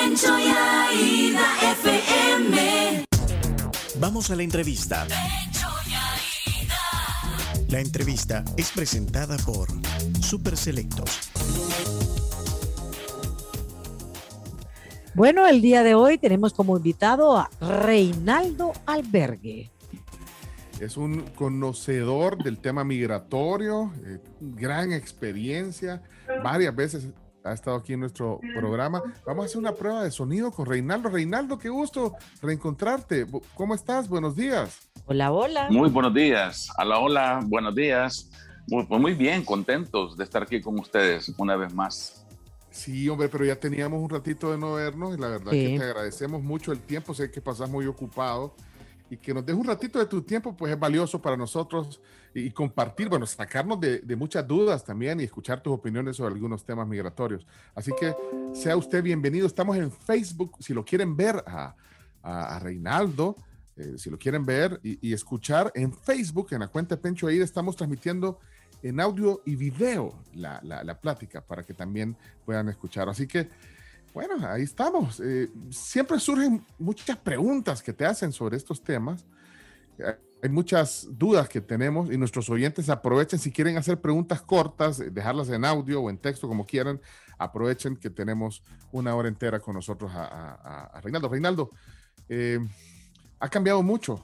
Pencho y Aida FM. Vamos a la entrevista. Pencho y Aida. La entrevista es presentada por Super Selectos. Bueno, el día de hoy tenemos como invitado a Reinaldo Albergue. Es un conocedor del tema migratorio, gran experiencia, varias veces ha estado aquí en nuestro programa. Vamos a hacer una prueba de sonido con Reinaldo. Reinaldo, qué gusto reencontrarte. ¿Cómo estás? Buenos días. Hola, hola. Muy buenos días. Hola, buenos días. Muy bien, contentos de estar aquí con ustedes una vez más. Sí, hombre, pero ya teníamos un ratito de no vernos y la verdad que te agradecemos mucho el tiempo. Sé que pasas muy ocupado y que nos des un ratito de tu tiempo, pues es valioso para nosotros y compartir, bueno, sacarnos de muchas dudas también y escuchar tus opiniones sobre algunos temas migratorios. Así que sea usted bienvenido. Estamos en Facebook, si lo quieren ver a Reinaldo, si lo quieren ver y escuchar en Facebook, en la cuenta de Pencho Aida, estamos transmitiendo en audio y video la plática para que también puedan escuchar. Así que, bueno, ahí estamos. Siempre surgen muchas preguntas que te hacen sobre estos temas. Hay muchas dudas que tenemos y nuestros oyentes aprovechen, si quieren hacer preguntas cortas, dejarlas en audio o en texto, como quieran, aprovechen que tenemos una hora entera con nosotros a Reinaldo. Reinaldo, ha cambiado mucho.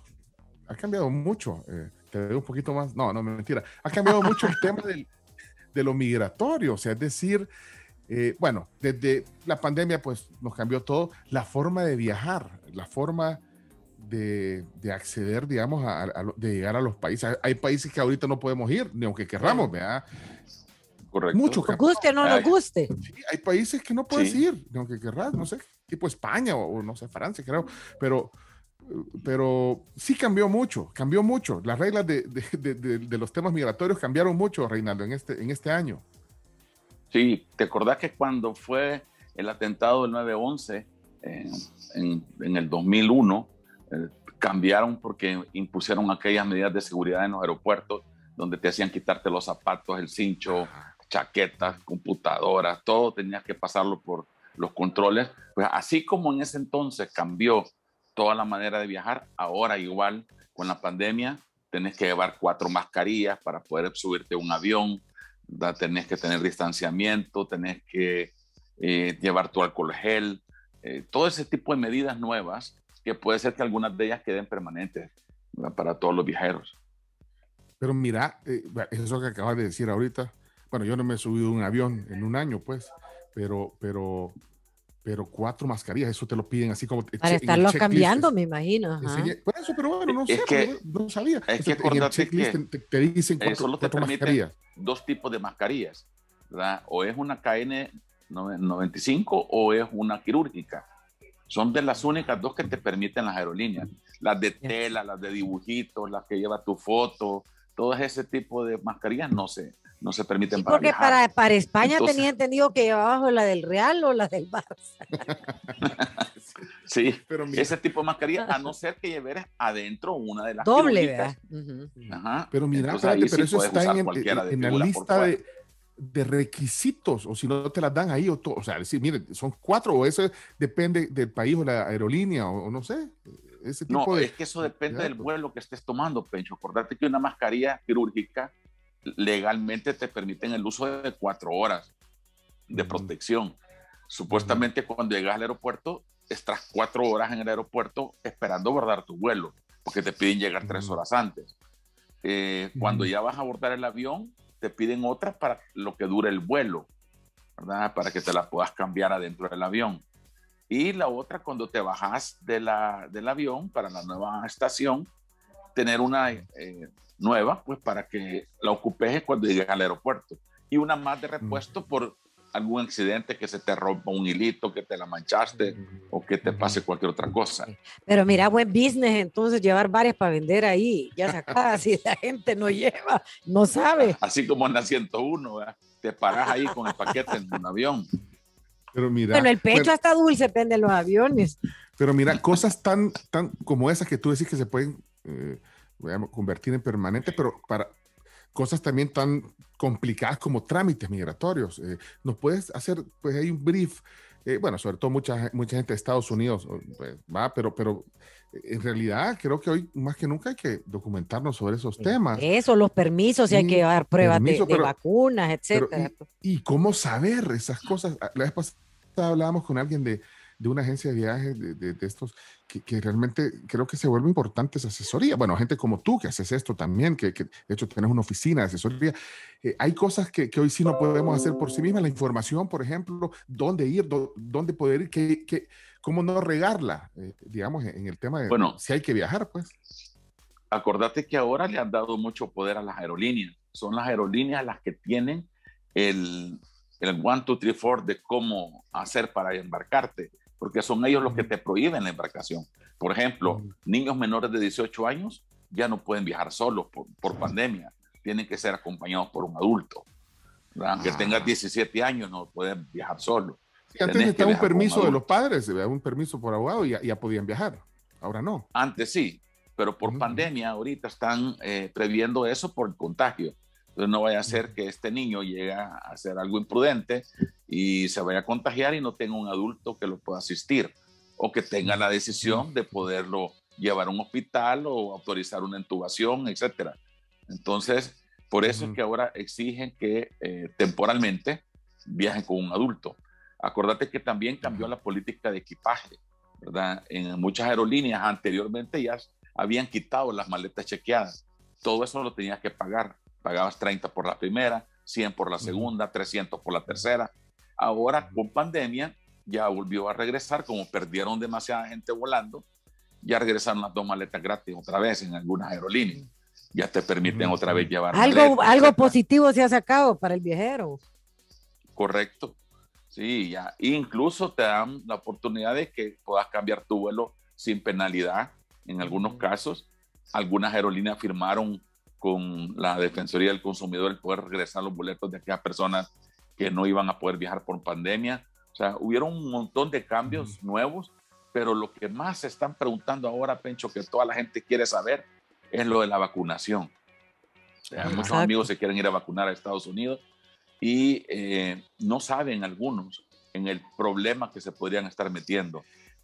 Te veo un poquito más. No, mentira. Ha cambiado mucho el tema de lo migratorio. O sea, es decir, bueno, desde la pandemia, pues nos cambió todo. La forma de viajar, la forma de acceder, digamos, de llegar a los países. Hay países que ahorita no podemos ir, ni aunque querramos, ¿verdad? Correcto. Nos guste o no nos guste. Sí, hay países que no puedes ir, ni aunque querrás, no sé, tipo España o no sé, Francia, creo, pero sí cambió mucho. Las reglas de los temas migratorios cambiaron mucho, Reinaldo, en este año. Sí, ¿te acordás que cuando fue el atentado del 9/11 en el 2001, cambiaron porque impusieron aquellas medidas de seguridad en los aeropuertos donde te hacían quitarte los zapatos, el cincho, chaquetas, computadoras, todo tenías que pasarlo por los controles? Pues así como en ese entonces cambió toda la manera de viajar, ahora igual con la pandemia tenés que llevar 4 mascarillas para poder subirte a un avión, tenés que tener distanciamiento, tenés que llevar tu alcohol gel, todo ese tipo de medidas nuevas que puede ser que algunas de ellas queden permanentes, ¿verdad?, para todos los viajeros. Pero mira, eso que acabas de decir ahorita, bueno, yo no me he subido a un avión en un año, pues, pero 4 mascarillas, eso te lo piden así como... Para estarlo cambiando, me imagino. Por eso, pero bueno, no sé, no sabía. Es que acordate que te dicen solo te 4 permiten mascarillas. 2 tipos de mascarillas, ¿verdad? O es una KN95 o es una quirúrgica. Son de las únicas 2 que te permiten las aerolíneas. Las de tela, las de dibujitos, las que lleva tu foto, todo ese tipo de mascarillas no se permiten para porque viajar. para España Entonces, tenía entendido que llevaba abajo la del Real o la del Barça. sí, pero mira, ese tipo de mascarilla, a no ser que lleves adentro una de las doble, quirúrgicas. ¿verdad? Ajá. pero mira, Entonces, espérate, ahí pero sí eso puedes está usar en cualquiera de la figura por lista fuera. de requisitos, o si no te las dan ahí, o sea, decir, mire, son 4, o eso depende del país o la aerolínea, o no sé, ese tipo No, de... es que eso depende del vuelo que estés tomando, Pencho. Acordate que una mascarilla quirúrgica legalmente te permiten el uso de 4 horas de protección. Supuestamente cuando llegas al aeropuerto, estás 4 horas en el aeropuerto esperando abordar tu vuelo, porque te piden llegar 3 horas antes. Cuando ya vas a abordar el avión, te piden otras para lo que dure el vuelo, ¿verdad? Para que te la puedas cambiar adentro del avión. Y la otra, cuando te bajas del avión para la nueva estación, tener una nueva, pues para que la ocupes cuando llegues al aeropuerto. Y una más de repuesto por algún accidente, que se te rompa un hilito, que te la manchaste o que te pase cualquier otra cosa. Pero mira, buen business entonces llevar varias para vender ahí. Ya sacás, si la gente no lleva, no sabe. Así como en la 101, ¿verdad? Te paras ahí con el paquete en un avión. Pero mira, Bueno, el pecho hasta dulce depende de los aviones. Pero mira, cosas tan como esas que tú decís que se pueden convertir en permanentes, pero para cosas también tan complicadas como trámites migratorios. ¿Nos puedes hacer, pues hay un brief bueno, sobre todo mucha gente de Estados Unidos, pues, va, pero en realidad creo que hoy más que nunca hay que documentarnos sobre esos temas. Eso, los permisos, si hay que llevar pruebas de vacunas, etcétera. ¿Y cómo saber esas cosas? La vez pasada hablábamos con alguien de una agencia de viajes, de estos, que realmente creo que se vuelve importante esa asesoría. Bueno, gente como tú que haces esto también, que de hecho tenés una oficina de asesoría. Hay cosas que hoy sí no podemos hacer por sí mismas. La información, por ejemplo, dónde ir, dónde poder ir, cómo no regarla, digamos, en el tema de si hay que viajar, pues. Acordate que ahora le han dado mucho poder a las aerolíneas. Son las aerolíneas las que tienen el 1, 2, 3, 4 de cómo hacer para embarcarte, porque son ellos los que te prohíben la embarcación. Por ejemplo, niños menores de 18 años ya no pueden viajar solos por pandemia, tienen que ser acompañados por un adulto. Aunque tengas 17 años no pueden viajar solo. Sí, antes necesitaba un permiso de los padres, un permiso por abogado y ya podían viajar, ahora no. Antes sí, pero por pandemia ahorita están previendo eso por el contagio. Entonces no vaya a ser que este niño llegue a hacer algo imprudente y se vaya a contagiar y no tenga un adulto que lo pueda asistir o que tenga la decisión de poderlo llevar a un hospital o autorizar una intubación, etcétera. Entonces, por eso es que ahora exigen que temporalmente viajen con un adulto. Acordate que también cambió la política de equipaje, ¿verdad? En muchas aerolíneas anteriormente ya habían quitado las maletas chequeadas. Todo eso lo tenías que pagar. Pagabas 30 por la primera, 100 por la segunda, 300 por la tercera. Ahora, con pandemia, ya volvió a regresar, como perdieron demasiada gente volando, ya regresaron las 2 maletas gratis otra vez en algunas aerolíneas. Ya te permiten otra vez llevar algo positivo se ha sacado para el viajero. Correcto. Sí, ya. Incluso te dan la oportunidad de que puedas cambiar tu vuelo sin penalidad. En algunos casos, algunas aerolíneas firmaron con la Defensoría del Consumidor el poder regresar los boletos de aquellas personas que no iban a poder viajar por pandemia. O sea, hubieron un montón de cambios nuevos, pero lo que más se están preguntando ahora, Pencho, que toda la gente quiere saber, es lo de la vacunación. O sea, muchos amigos se quieren ir a vacunar a Estados Unidos y no saben algunos en el problema que se podrían estar metiendo.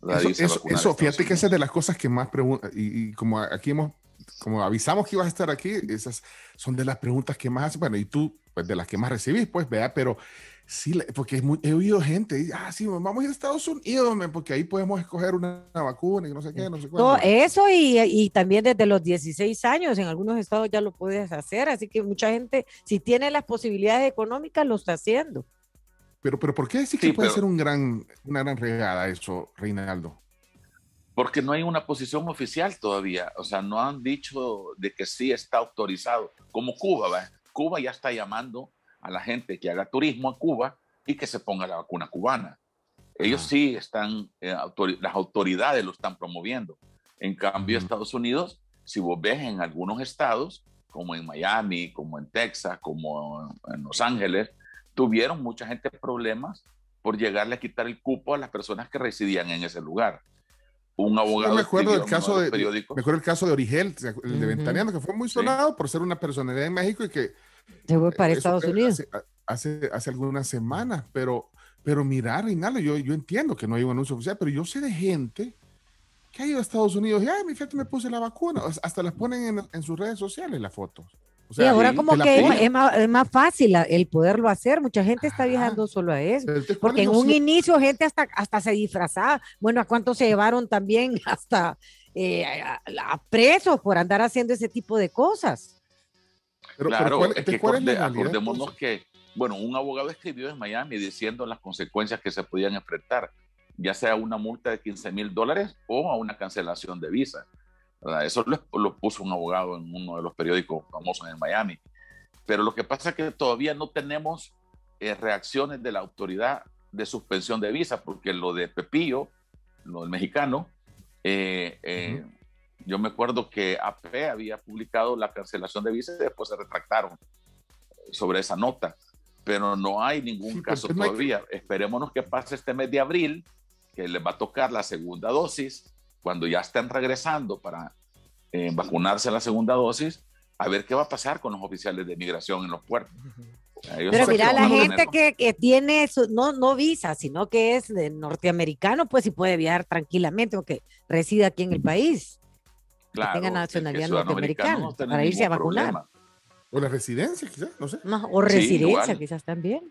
Eso fíjate que esa es de las cosas que más preguntan, y como aquí como avisamos que ibas a estar aquí, esas son de las preguntas que más hacen, bueno, y tú, pues de las que más recibís, pues, vea, pero sí, porque he oído gente, sí, vamos a ir a Estados Unidos, porque ahí podemos escoger una vacuna y no sé qué, no sé cuándo. Todo eso y también desde los 16 años, en algunos estados ya lo puedes hacer, así que mucha gente, si tiene las posibilidades económicas, lo está haciendo. Pero ¿por qué decir que puede ser una gran regada eso, Reinaldo? Porque no hay una posición oficial todavía, o sea, no han dicho de que sí está autorizado, como Cuba, ¿va? Cuba ya está llamando a la gente que haga turismo a Cuba y que se ponga la vacuna cubana. Ellos sí están, las autoridades lo están promoviendo. En cambio, Estados Unidos, si vos ves en algunos estados, como en Miami, como en Texas, como en Los Ángeles, tuvieron mucha gente problemas por llegarle a quitar el cupo a las personas que residían en ese lugar. Un abogado. Me acuerdo el caso de Origel, el de Ventaneando, que fue muy sonado por ser una personalidad en México y que se fue para Estados Unidos hace algunas semanas, pero mira, Reinaldo, yo entiendo que no hay un anuncio oficial, pero yo sé de gente que ha ido a Estados Unidos y mi fíjate, me puse la vacuna, hasta las ponen en sus redes sociales las fotos. O sea, y ahora como que es más fácil el poderlo hacer. Mucha gente está viajando solo a eso. Porque en un inicio gente hasta se disfrazaba. Bueno, ¿a cuántos se llevaron también hasta a presos por andar haciendo ese tipo de cosas? Claro, acordémonos que, bueno, un abogado escribió en Miami diciendo las consecuencias que se podían enfrentar, ya sea una multa de $15,000 o a una cancelación de visa. ¿Verdad? Eso lo puso un abogado en uno de los periódicos famosos en Miami. Pero lo que pasa es que todavía no tenemos reacciones de la autoridad de suspensión de visa, porque lo de Pepillo, lo del mexicano, yo me acuerdo que AP había publicado la cancelación de visa y después se retractaron sobre esa nota, pero no hay ningún caso todavía. Esperémonos que pase este mes de abril, que les va a tocar la segunda dosis, cuando ya estén regresando para vacunarse la segunda dosis, a ver qué va a pasar con los oficiales de migración en los puertos. Pero mira, la gente que tiene no visa, sino que es de norteamericano, pues sí puede viajar tranquilamente o que reside aquí en el país. Claro, que tenga nacionalidad norteamericana no para irse a vacunar. problema. O la residencia, quizás, no sé. No, o residencia, igual. quizás también.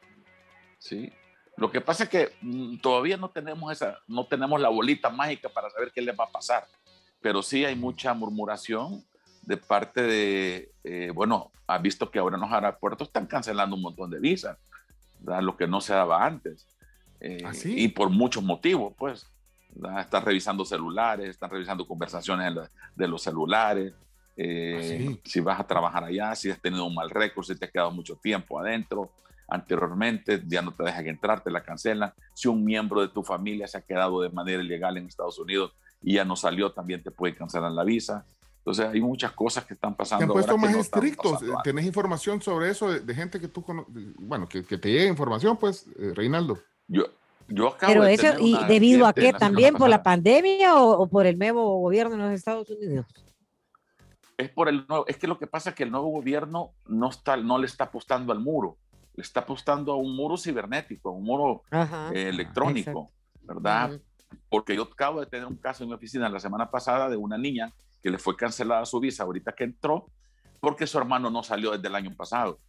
Sí. Lo que pasa es que todavía no tenemos la bolita mágica para saber qué les va a pasar. Pero sí hay mucha murmuración de parte de, bueno, has visto que ahora en los aeropuertos están cancelando un montón de visas, ¿verdad? Lo que no se daba antes. ¿Sí? Y por muchos motivos, pues. ¿Verdad? Están revisando celulares, están revisando conversaciones de los celulares. ¿Sí? Si vas a trabajar allá, si has tenido un mal récord, si te has quedado mucho tiempo adentro anteriormente, ya no te dejan entrar, te la cancelan. Si un miembro de tu familia se ha quedado de manera ilegal en Estados Unidos y ya no salió, también te puede cancelar la visa. Entonces hay muchas cosas que están pasando. ¿Te han puesto ahora más que no estaban estrictos? pasando antes. ¿Tenés información sobre eso de gente que tú conoces? Bueno, que te llegue información, pues, Reinaldo. Yo acabo Pero de eso, tener ¿y una debido a cliente qué? la semana ¿También por la pasada. pandemia o por el nuevo gobierno en los Estados Unidos? Es por el nuevo, es que lo que pasa es que el nuevo gobierno no le está apostando al muro, le está apostando a un muro cibernético, a un muro electrónico, ¿verdad? Porque yo acabo de tener un caso en mi oficina la semana pasada de una niña que le fue cancelada su visa ahorita que entró porque su hermano no salió desde el año pasado.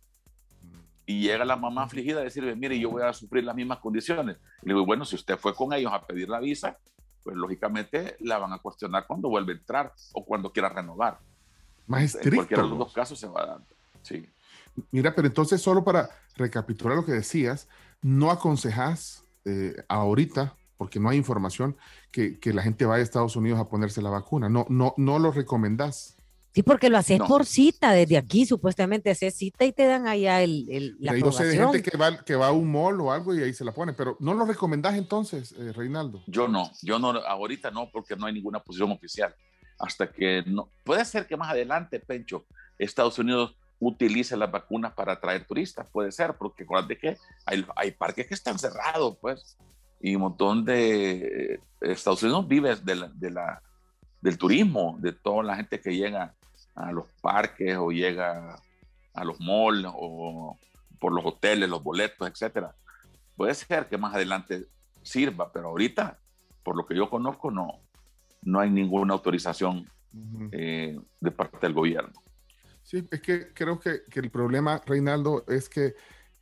Y llega la mamá afligida a decirle, mire, yo voy a sufrir las mismas condiciones. Y le digo, bueno, si usted fue con ellos a pedir la visa, pues lógicamente la van a cuestionar cuando vuelve a entrar o cuando quiera renovar. Más estricto. En cualquiera de los dos casos se va dando. Sí. Mira, pero entonces solo para recapitular lo que decías, no aconsejas ahorita, porque no hay información, que la gente vaya a Estados Unidos a ponerse la vacuna. No lo recomendás. Sí, porque lo haces No. por cita, desde aquí supuestamente haces cita y te dan allá la Yo sé de aprobación. gente que va a un mall o algo y ahí se la pone, pero no lo recomendás entonces, Reinaldo. Yo no, ahorita no, porque no hay ninguna posición oficial. Hasta que no, puede ser que más adelante, Pencho, Estados Unidos utilice las vacunas para atraer turistas, puede ser, porque acuérdate que hay parques que están cerrados, pues, y un montón de Estados Unidos vive del turismo, de toda la gente que llega a los parques o llega a los malls o por los hoteles, los boletos, etcétera. Puede ser que más adelante sirva, pero ahorita, por lo que yo conozco, no hay ninguna autorización de parte del gobierno. Sí, es que creo que el problema, Reinaldo, es que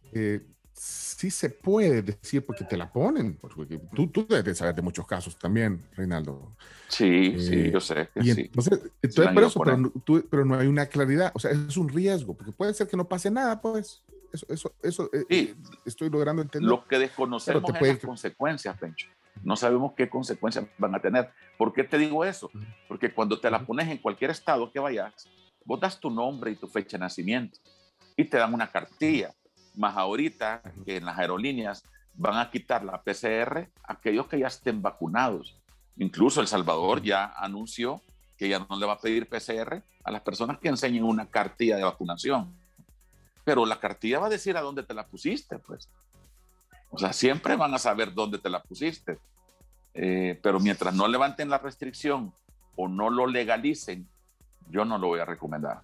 sí se puede decir porque te la ponen, porque tú debes saber de muchos casos también, Reinaldo. Sí, yo sé que y sí. Entonces por eso, pero no hay una claridad, o sea, es un riesgo, porque puede ser que no pase nada, pues. Eso Sí. estoy logrando entender. Lo que desconocemos es las consecuencias, Pencho. No sabemos qué consecuencias van a tener. ¿Por qué te digo eso? Porque cuando te la pones en cualquier estado que vayas, vos das tu nombre y tu fecha de nacimiento y te dan una cartilla. Más ahorita que en las aerolíneas van a quitar la PCR a aquellos que ya estén vacunados. Incluso El Salvador ya anunció que ya no le va a pedir PCR a las personas que enseñen una cartilla de vacunación. Pero la cartilla va a decir a dónde te la pusiste, pues. O sea, siempre van a saber dónde te la pusiste. Pero mientras no levanten la restricción o no lo legalicen, yo no lo voy a recomendar.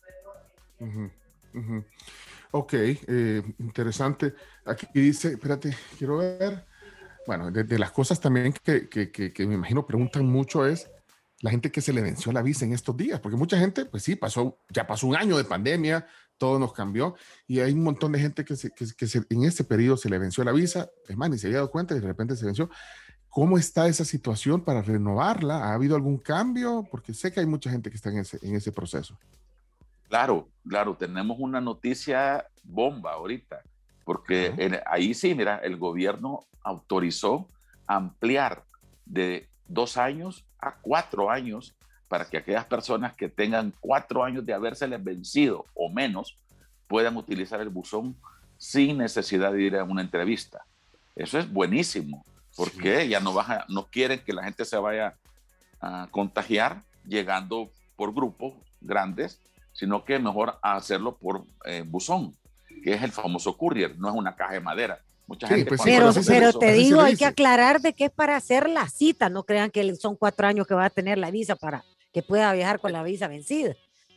Ok, interesante. Aquí dice, espérate, quiero ver. Bueno, de las cosas también que me imagino preguntan mucho es la gente que se le venció la visa en estos días, porque mucha gente, pues sí, ya pasó un año de pandemia, todo nos cambió y hay un montón de gente que en ese periodo se le venció la visa, es más, ni se había dado cuenta y de repente se venció. ¿Cómo está esa situación para renovarla? ¿Ha habido algún cambio? Porque sé que hay mucha gente que está en ese proceso. Claro, tenemos una noticia bomba ahorita, porque ahí sí, mira, el gobierno autorizó ampliar de 2 años a 4 años para que aquellas personas que tengan 4 años de habérseles vencido o menos puedan utilizar el buzón sin necesidad de ir a una entrevista. Eso es buenísimo, porque ya no quieren que la gente se vaya a contagiar llegando por grupos grandes, sino que mejor hacerlo por buzón, que es el famoso courier, no es una caja de madera. Mucha gente pues pero te digo, hay que aclarar de que es para hacer la cita, no crean que son 4 años que va a tener la visa para que pueda viajar con la visa vencida.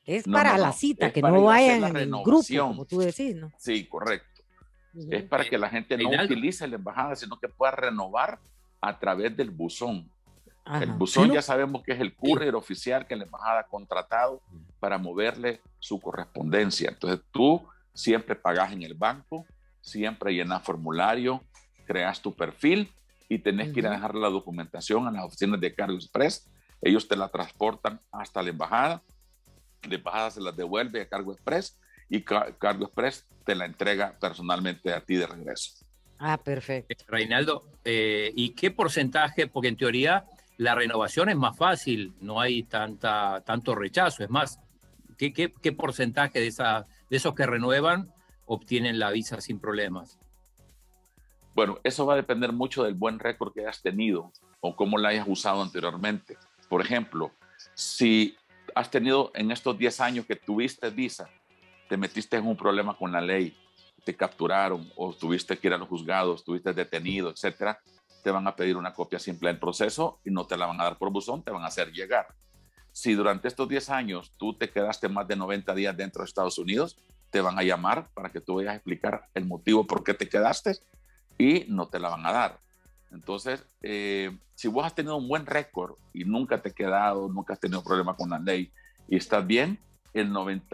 Es No, para no, la no. cita, Es que para no ir a hacer vayan la en el grupo, renovación. como tú decís, ¿no? Sí, correcto. Ujú. Es para que la gente no Reinaldo. utilice la embajada, sino que pueda renovar a través del buzón. El Ajá. buzón ¿Sí, ya sabemos que es el courier oficial que la embajada ha contratado para moverle su correspondencia. Entonces tú siempre pagas en el banco, siempre llenas formulario, creas tu perfil y tenés que ir a dejar la documentación a las oficinas de Cargo Express. Ellos te la transportan hasta la embajada se las devuelve a Cargo Express y Cargo Express te la entrega personalmente a ti de regreso. Ah, perfecto. Reinaldo, ¿y qué porcentaje? Porque en teoría la renovación es más fácil, no hay tanto rechazo. Es más, ¿qué porcentaje de esos que renuevan obtienen la visa sin problemas? Bueno, eso va a depender mucho del buen récord que hayas tenido o cómo la hayas usado anteriormente. Por ejemplo, si has tenido en estos 10 años que tuviste visa, te metiste en un problema con la ley, te capturaron o tuviste que ir a los juzgados, estuviste detenido, etcétera, te van a pedir una copia simple del proceso y no te la van a dar por buzón, te van a hacer llegar. Si durante estos 10 años tú te quedaste más de 90 días dentro de Estados Unidos, te van a llamar para que tú vayas a explicar el motivo por qué te quedaste y no te la van a dar. Entonces, si vos has tenido un buen récord y nunca te has quedado, nunca has tenido problema con la ley y estás bien, el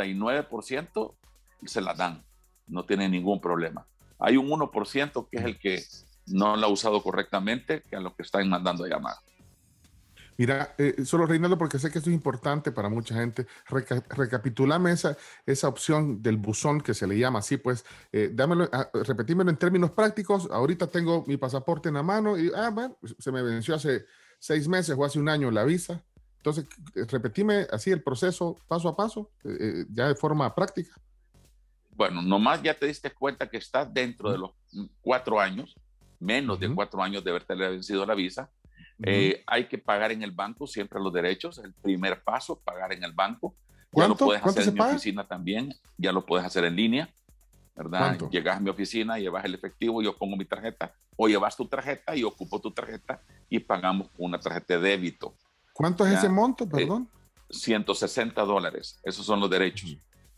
99% se la dan, no tiene ningún problema. Hay un 1% que es el que no la ha usado correctamente, que a los que están mandando a llamar. Mira, solo Reinaldo, porque sé que esto es importante para mucha gente, recapitulame esa opción del buzón que se le llama así, pues, repetímelo en términos prácticos. Ahorita tengo mi pasaporte en la mano y, bueno, se me venció hace 6 meses o hace un año la visa. Entonces, repetime así el proceso paso a paso, ya de forma práctica. Bueno, nomás ya te diste cuenta que estás dentro de los 4 años, menos de 4 años de haberte vencido la visa. Hay que pagar en el banco siempre los derechos, el primer paso, pagar en el banco. Ya lo puedes hacer en mi oficina también, ya lo puedes hacer en línea, ¿verdad? ¿Cuánto? Llegas a mi oficina, llevas el efectivo, yo pongo mi tarjeta, o llevas tu tarjeta y ocupo tu tarjeta y pagamos con una tarjeta de débito. ¿Cuánto es Ya, ese monto, perdón? $160, esos son los derechos.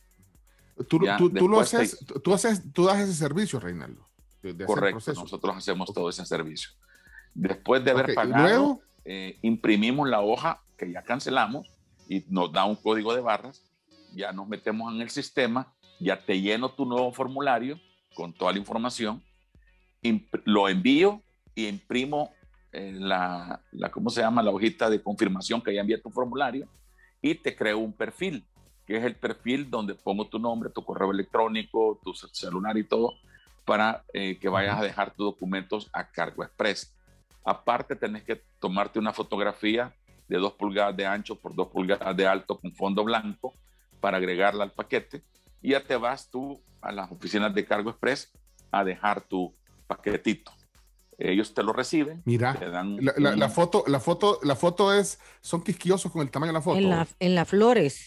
Tú das ese servicio, Reinaldo. De Correcto, nosotros hacemos todo ese servicio. Después de haber pagado, luego imprimimos la hoja que ya cancelamos y nos da un código de barras, ya nos metemos en el sistema, ya te lleno tu nuevo formulario con toda la información, lo envío y imprimo ¿cómo se llama? La hojita de confirmación que ya envié tu formulario y te creo un perfil, que es el perfil donde pongo tu nombre, tu correo electrónico, tu celular y todo, para que vayas a dejar tus documentos a Cargo Express. Aparte, tenés que tomarte una fotografía de 2 pulgadas de ancho por 2 pulgadas de alto con fondo blanco para agregarla al paquete y ya te vas tú a las oficinas de Cargo Express a dejar tu paquetito. Ellos te lo reciben. Mira, te dan la foto son quisquillosos con el tamaño de la foto. En las flores.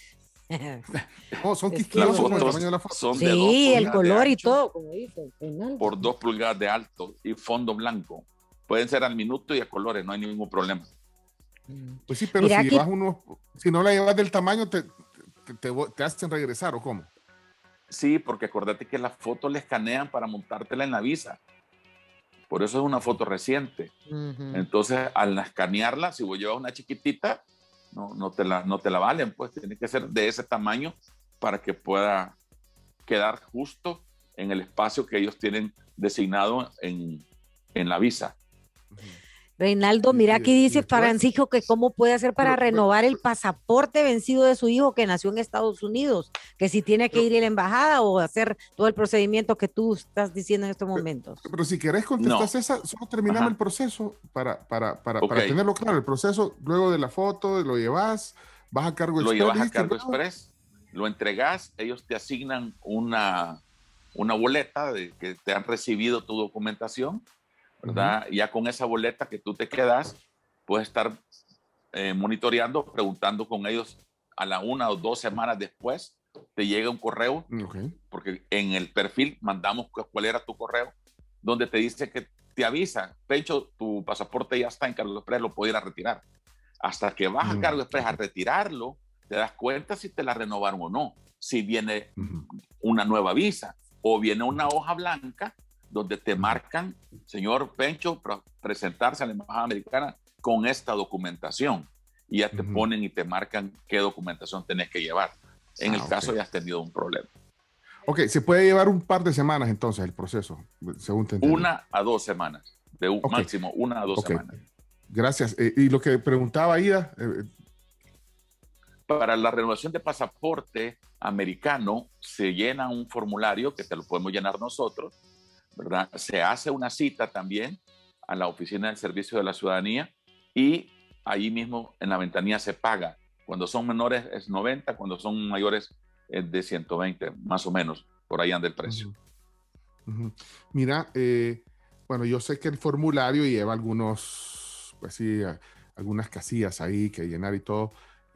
No, son quisquillosos con el tamaño de la foto. Son de 2 pulgadas Sí, el color de y ancho todo, como dice. Reinaldo. por 2 pulgadas de alto y fondo blanco. Pueden ser al minuto y a colores, no hay ningún problema. Pues sí, pero Mira, si aquí- si no la llevas del tamaño, te hacen regresar, ¿o cómo? Sí, porque acordate que la foto la escanean para montártela en la visa. Por eso es una foto reciente. Ujú. Entonces, al escanearla, si vos llevas una chiquitita, no te la valen, pues tiene que ser de ese tamaño para que pueda quedar justo en el espacio que ellos tienen designado en la visa. Reinaldo, mira aquí dice después- Francisco que cómo puede hacer para Pero- renovar el pasaporte vencido de su hijo que nació en Estados Unidos, que si tiene que ir a la embajada o hacer todo el procedimiento que tú estás diciendo en estos momentos. Pero si querés contestar No. esa, solo terminame Ajá. el proceso para Ok. tenerlo claro. El proceso, luego de la foto, lo llevas, vas a Cargo Lo Express. llevas a ¿dijiste? Cargo Express, lo entregas, ellos te asignan una boleta de que te han recibido tu documentación, ¿verdad? Ya con esa boleta que tú te quedas, puedes estar monitoreando, preguntando con ellos a la 1 o 2 semanas después, te llega un correo, Ok. porque en el perfil mandamos cuál era tu correo, donde te dice que te avisa, Pencho, tu pasaporte ya está en Cargo Express, lo puedes ir a retirar. Hasta que vas a Cargo Express a retirarlo, te das cuenta si te la renovaron o no, si viene una nueva visa o viene una hoja blanca donde te marcan, señor Pencho, presentarse a la embajada americana con esta documentación, y ya te ponen y te marcan qué documentación tenés que llevar. En el caso ya has tenido un problema. Ok, se puede llevar un par de semanas entonces el proceso, según te entiendo. 1 a 2 semanas, máximo 1 a 2 semanas. Gracias. Y lo que preguntaba Ida. Para la renovación de pasaporte americano se llena un formulario que te lo podemos llenar nosotros, ¿verdad? Se hace una cita también a la oficina del Servicio de la Ciudadanía y ahí mismo en la ventanilla se paga. Cuando son menores es 90, cuando son mayores es de 120, más o menos, por ahí anda el precio. Mira, bueno, yo sé que el formulario lleva algunos, pues sí, algunas casillas ahí que llenar y todo.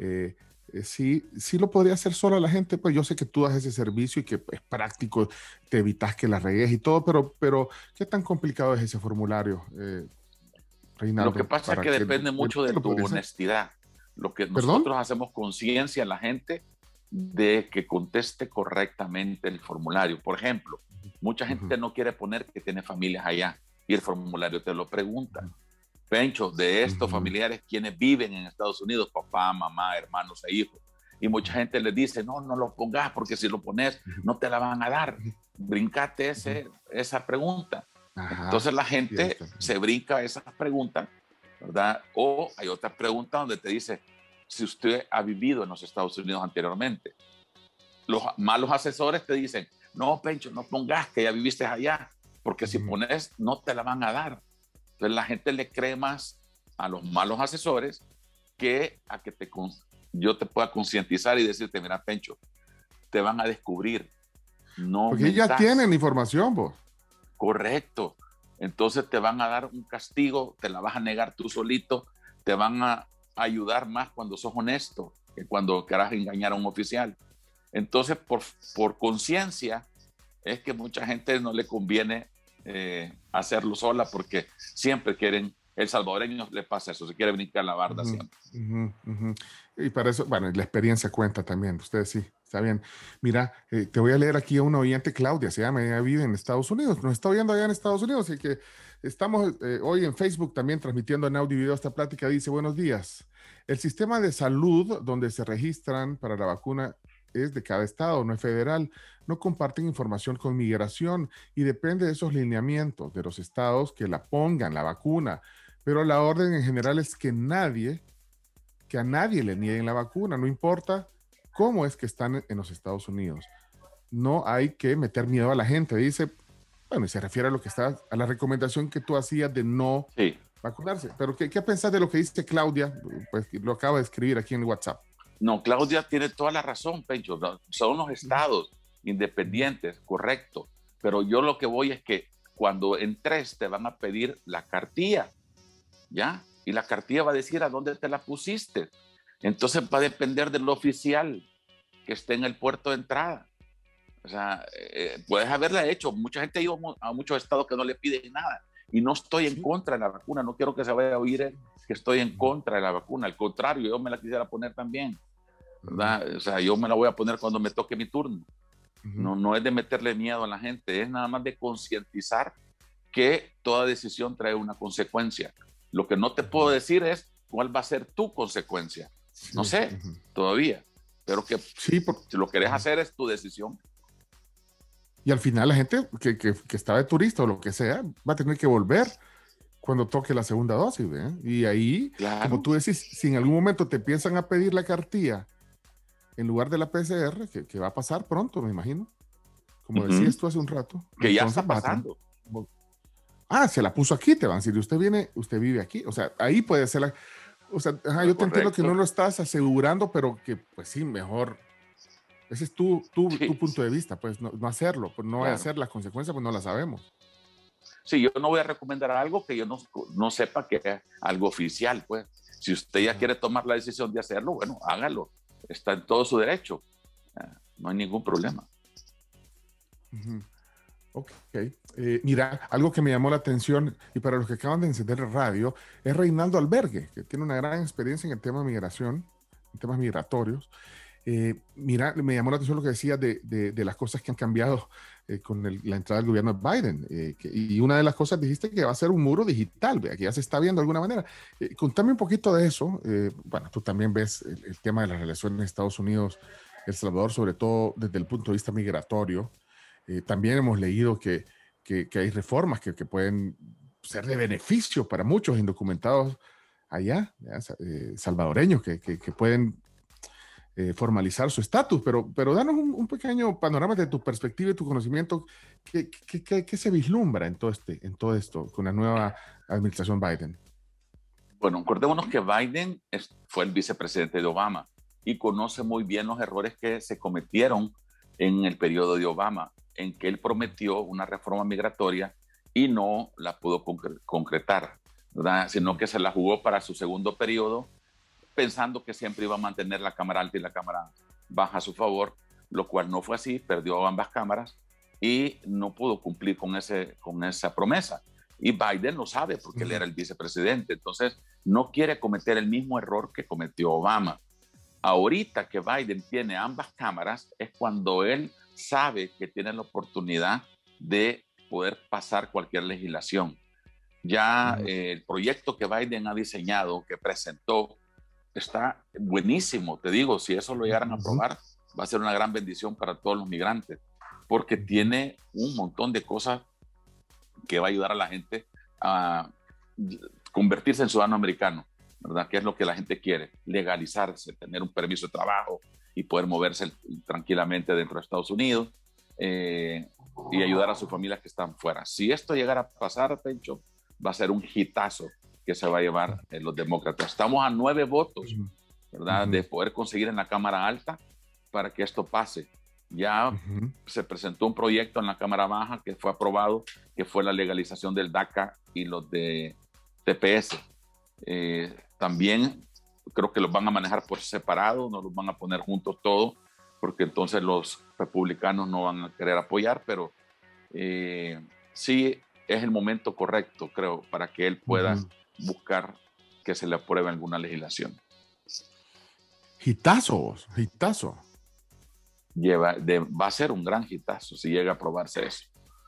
Sí lo podría hacer solo la gente, pues yo sé que tú das ese servicio y que es práctico, te evitas que la regues y todo, pero ¿qué tan complicado es ese formulario, Reinaldo? Lo que pasa es que depende mucho de tu honestidad. Lo que nosotros hacemos conciencia a la gente de que conteste correctamente el formulario. Por ejemplo, mucha gente no quiere poner que tiene familias allá y el formulario te lo pregunta. Pencho, de estos familiares, quienes viven en Estados Unidos, papá, mamá, hermanos e hijos. Y mucha gente les dice, no lo pongas porque si lo pones no te la van a dar. Brincate esa pregunta. Entonces la gente se brinca esas preguntas, ¿verdad? O hay otra pregunta donde te dice, si usted ha vivido en los Estados Unidos anteriormente. Los malos asesores te dicen, no, Pencho, no pongas que ya viviste allá, porque si pones no te la van a dar. Entonces la gente le cree más a los malos asesores que a que yo te pueda concientizar y decirte, mira, Pencho, te van a descubrir. No porque ya tienen información, vos. Correcto. Entonces te van a dar un castigo, te la vas a negar tú solito, te van a ayudar más cuando sos honesto que cuando querás engañar a un oficial. Entonces, por conciencia, es que mucha gente no le conviene hacerlo sola porque siempre quieren, el salvadoreño le pasa eso, se quiere brincar la barda siempre. Y para eso, bueno, la experiencia cuenta también, ustedes sí, está bien. Mira, te voy a leer aquí a una oyente, Claudia, se llama, ella vive en Estados Unidos, nos está oyendo allá en Estados Unidos, y que estamos hoy en Facebook también transmitiendo en audio y video esta plática. Dice, buenos días, el sistema de salud donde se registran para la vacuna es de cada estado, no es federal. No comparten información con migración y depende de esos lineamientos de los estados que la pongan, la vacuna. Pero la orden en general es que a nadie le nieguen la vacuna, no importa cómo es que están en los Estados Unidos. No hay que meter miedo a la gente. Dice, bueno, y se refiere a lo que está, a la recomendación que tú hacías de no vacunarse. Pero ¿qué pensás de lo que dice Claudia? Pues lo acaba de escribir aquí en WhatsApp. No, Claudia tiene toda la razón, Pencho. Son los estados independientes, correcto. Pero yo lo que voy es que cuando entres te van a pedir la cartilla, ¿ya? Y la cartilla va a decir a dónde te la pusiste. Entonces va a depender del oficial que esté en el puerto de entrada. O sea, puedes haberla hecho. Mucha gente ha ido a muchos estados que no le piden nada. Y no estoy en contra de la vacuna. No quiero que se vaya a oír que estoy en contra de la vacuna. Al contrario, yo me la quisiera poner también, ¿verdad? O sea, yo me la voy a poner cuando me toque mi turno. No es de meterle miedo a la gente, es nada más de concientizar que toda decisión trae una consecuencia. Lo que no te puedo decir es cuál va a ser tu consecuencia. No sé, todavía. Pero que si lo querés hacer es tu decisión. Y al final la gente que está de turista o lo que sea, va a tener que volver cuando toque la segunda dosis, ¿ve? Y ahí, como tú decís, si en algún momento te empiezan a pedir la cartilla en lugar de la PCR, que va a pasar pronto, me imagino. Como decías tú hace un rato. Que ya está pasando. Se la puso aquí, te van a decir, usted vive aquí. O sea, ahí puede ser la... O sea, yo te entiendo que no lo estás asegurando, pero que, pues sí, mejor. Ese es tu punto de vista, pues no hacerlo, pues no hacer las consecuencias, pues no las sabemos. Sí, yo no voy a recomendar algo que yo no sepa que es algo oficial, pues. Si usted ya quiere tomar la decisión de hacerlo, bueno, hágalo. Está en todo su derecho. No hay ningún problema. Ok. Mira, algo que me llamó la atención, y para los que acaban de encender el radio, es Reinaldo Albergue, que tiene una gran experiencia en el tema de migración, temas migratorios. Mira, me llamó la atención lo que decías de las cosas que han cambiado con la entrada del gobierno de Biden. Y una de las cosas dijiste que va a ser un muro digital, que ya se está viendo de alguna manera. Contame un poquito de eso. Bueno, tú también ves el tema de las relaciones de Estados Unidos-El Salvador, sobre todo desde el punto de vista migratorio. También hemos leído que hay reformas que pueden ser de beneficio para muchos indocumentados allá, salvadoreños, que pueden formalizar su estatus, pero danos un pequeño panorama de tu perspectiva y tu conocimiento. ¿Qué se vislumbra en todo esto con la nueva administración Biden? Bueno, acordémonos que Biden fue el vicepresidente de Obama y conoce muy bien los errores que se cometieron en el periodo de Obama, en que él prometió una reforma migratoria y no la pudo concretar, ¿verdad? Sino que se la jugó para su segundo periodo, pensando que siempre iba a mantener la Cámara Alta y la Cámara Baja a su favor, lo cual no fue así, perdió ambas cámaras y no pudo cumplir con esa promesa. Y Biden lo sabe porque él era el vicepresidente, entonces no quiere cometer el mismo error que cometió Obama. Ahorita que Biden tiene ambas cámaras es cuando él sabe que tiene la oportunidad de poder pasar cualquier legislación. Ya el proyecto que Biden ha diseñado, que presentó, está buenísimo. Te digo, si eso lo llegaran a aprobar, va a ser una gran bendición para todos los migrantes, porque tiene un montón de cosas que va a ayudar a la gente a convertirse en ciudadano americano, ¿verdad? Que es lo que la gente quiere, legalizarse, tener un permiso de trabajo y poder moverse tranquilamente dentro de Estados Unidos y ayudar a sus familias que están fuera. Si esto llegara a pasar, Pencho, va a ser un hitazo que se va a llevar los demócratas. Estamos a 9 votos, ¿verdad? De poder conseguir en la Cámara Alta para que esto pase. Ya se presentó un proyecto en la Cámara Baja que fue aprobado, que fue la legalización del DACA y los de TPS. También creo que los van a manejar por separado, no los van a poner juntos todos, porque entonces los republicanos no van a querer apoyar, pero sí es el momento correcto, creo, para que él pueda buscar que se le apruebe alguna legislación. Hitazo. Va a ser un gran hitazo si llega a aprobarse eso.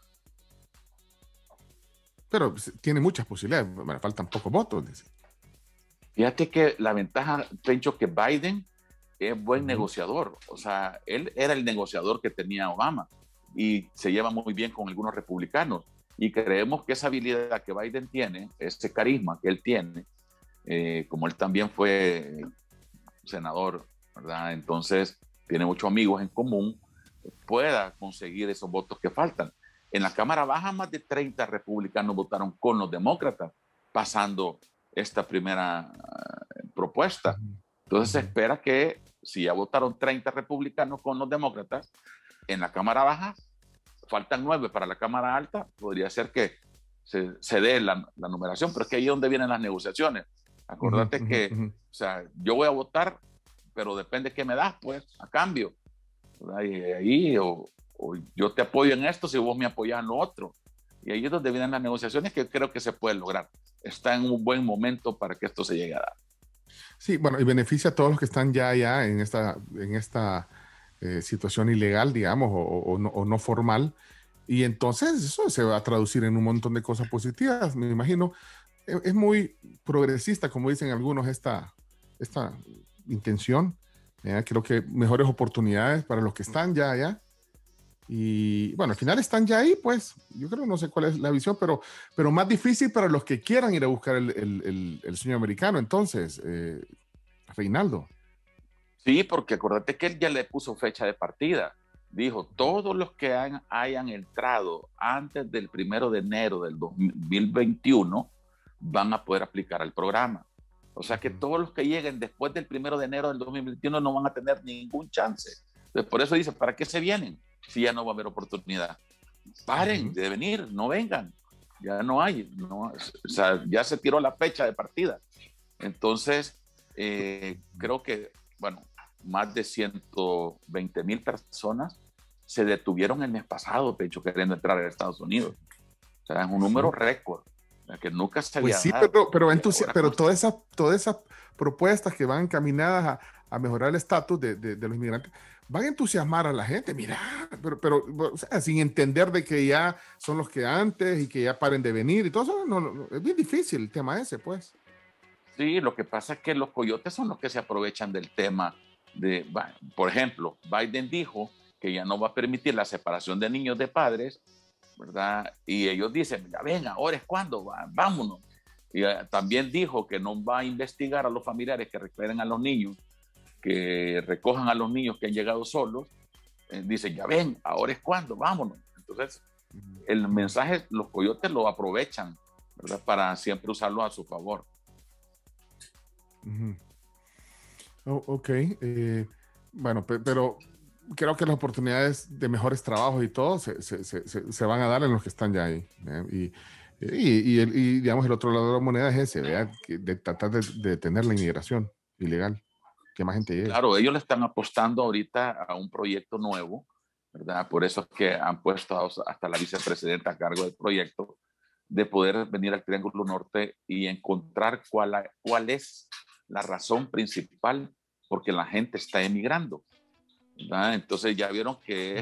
Pero tiene muchas posibilidades, me faltan pocos votos. Dice. Fíjate que la ventaja, Pencho, que Biden es buen negociador. O sea, él era el negociador que tenía Obama y se lleva muy bien con algunos republicanos. Y creemos que esa habilidad que Biden tiene, ese carisma que él tiene, como él también fue senador, ¿verdad? Entonces tiene muchos amigos en común, pueda conseguir esos votos que faltan. En la Cámara Baja, más de 30 republicanos votaron con los demócratas, pasando esta primera propuesta. Entonces se espera que, si ya votaron 30 republicanos con los demócratas, en la Cámara Baja, faltan 9 para la Cámara Alta, podría ser que se dé la numeración, pero es que ahí es donde vienen las negociaciones. Acordate que, o sea, yo voy a votar, pero depende qué me das, pues, a cambio. Y ahí, o yo te apoyo en esto si vos me apoyas en lo otro. Y ahí es donde vienen las negociaciones que creo que se puede lograr. Está en un buen momento para que esto se llegue a dar. Sí, bueno, y beneficia a todos los que están ya en esta situación ilegal, digamos, o no formal. Y entonces eso se va a traducir en un montón de cosas positivas, me imagino. Es muy progresista, como dicen algunos, esta intención. Creo que mejores oportunidades para los que están ya allá. Y bueno, al final están ya ahí, pues yo creo, no sé cuál es la visión, pero más difícil para los que quieran ir a buscar el sueño americano. Entonces, Reinaldo. Sí, porque acuérdate que él ya le puso fecha de partida. Dijo, todos los que hayan entrado antes del 1 de enero del 2021 van a poder aplicar al programa. O sea que todos los que lleguen después del 1 de enero del 2021 no van a tener ningún chance. Entonces, por eso dice, ¿para qué se vienen? Si ya no va a haber oportunidad. Paren de venir, no vengan. Ya no hay. O sea, ya se tiró la fecha de partida. Entonces, creo que, bueno, más de 120,000 personas se detuvieron el mes pasado, Pecho, queriendo entrar a Estados Unidos. O sea, es un número récord, que nunca se había dado. Pues sí, pero todas esas propuestas que van encaminadas a mejorar el estatus de los inmigrantes, van a entusiasmar a la gente, mira, pero o sea, sin entender de que ya son los que antes y que ya paren de venir y todo eso, no, es bien difícil el tema ese, pues. Sí, lo que pasa es que los coyotes son los que se aprovechan del tema por ejemplo, Biden dijo que ya no va a permitir la separación de niños de padres, ¿verdad? Y ellos dicen, ya ven, ahora es cuando, vámonos. Y también dijo que no va a investigar a los familiares que recuperen a los niños, que recojan a los niños que han llegado solos. Dicen, ya ven, ahora es cuando, vámonos. Entonces, el mensaje, los coyotes lo aprovechan, ¿verdad? Para siempre usarlo a su favor. Ok. Bueno, pero creo que las oportunidades de mejores trabajos y todo se van a dar en los que están ya ahí. Y digamos, el otro lado de la moneda es ese, ¿verdad? De tratar de detener la inmigración ilegal, que más gente llegue. Claro, ellos le están apostando ahorita a un proyecto nuevo, ¿verdad? Por eso es que han puesto hasta la vicepresidenta a cargo del proyecto, de poder venir al Triángulo Norte y encontrar cuál es la razón principal porque la gente está emigrando, ¿verdad? Entonces ya vieron que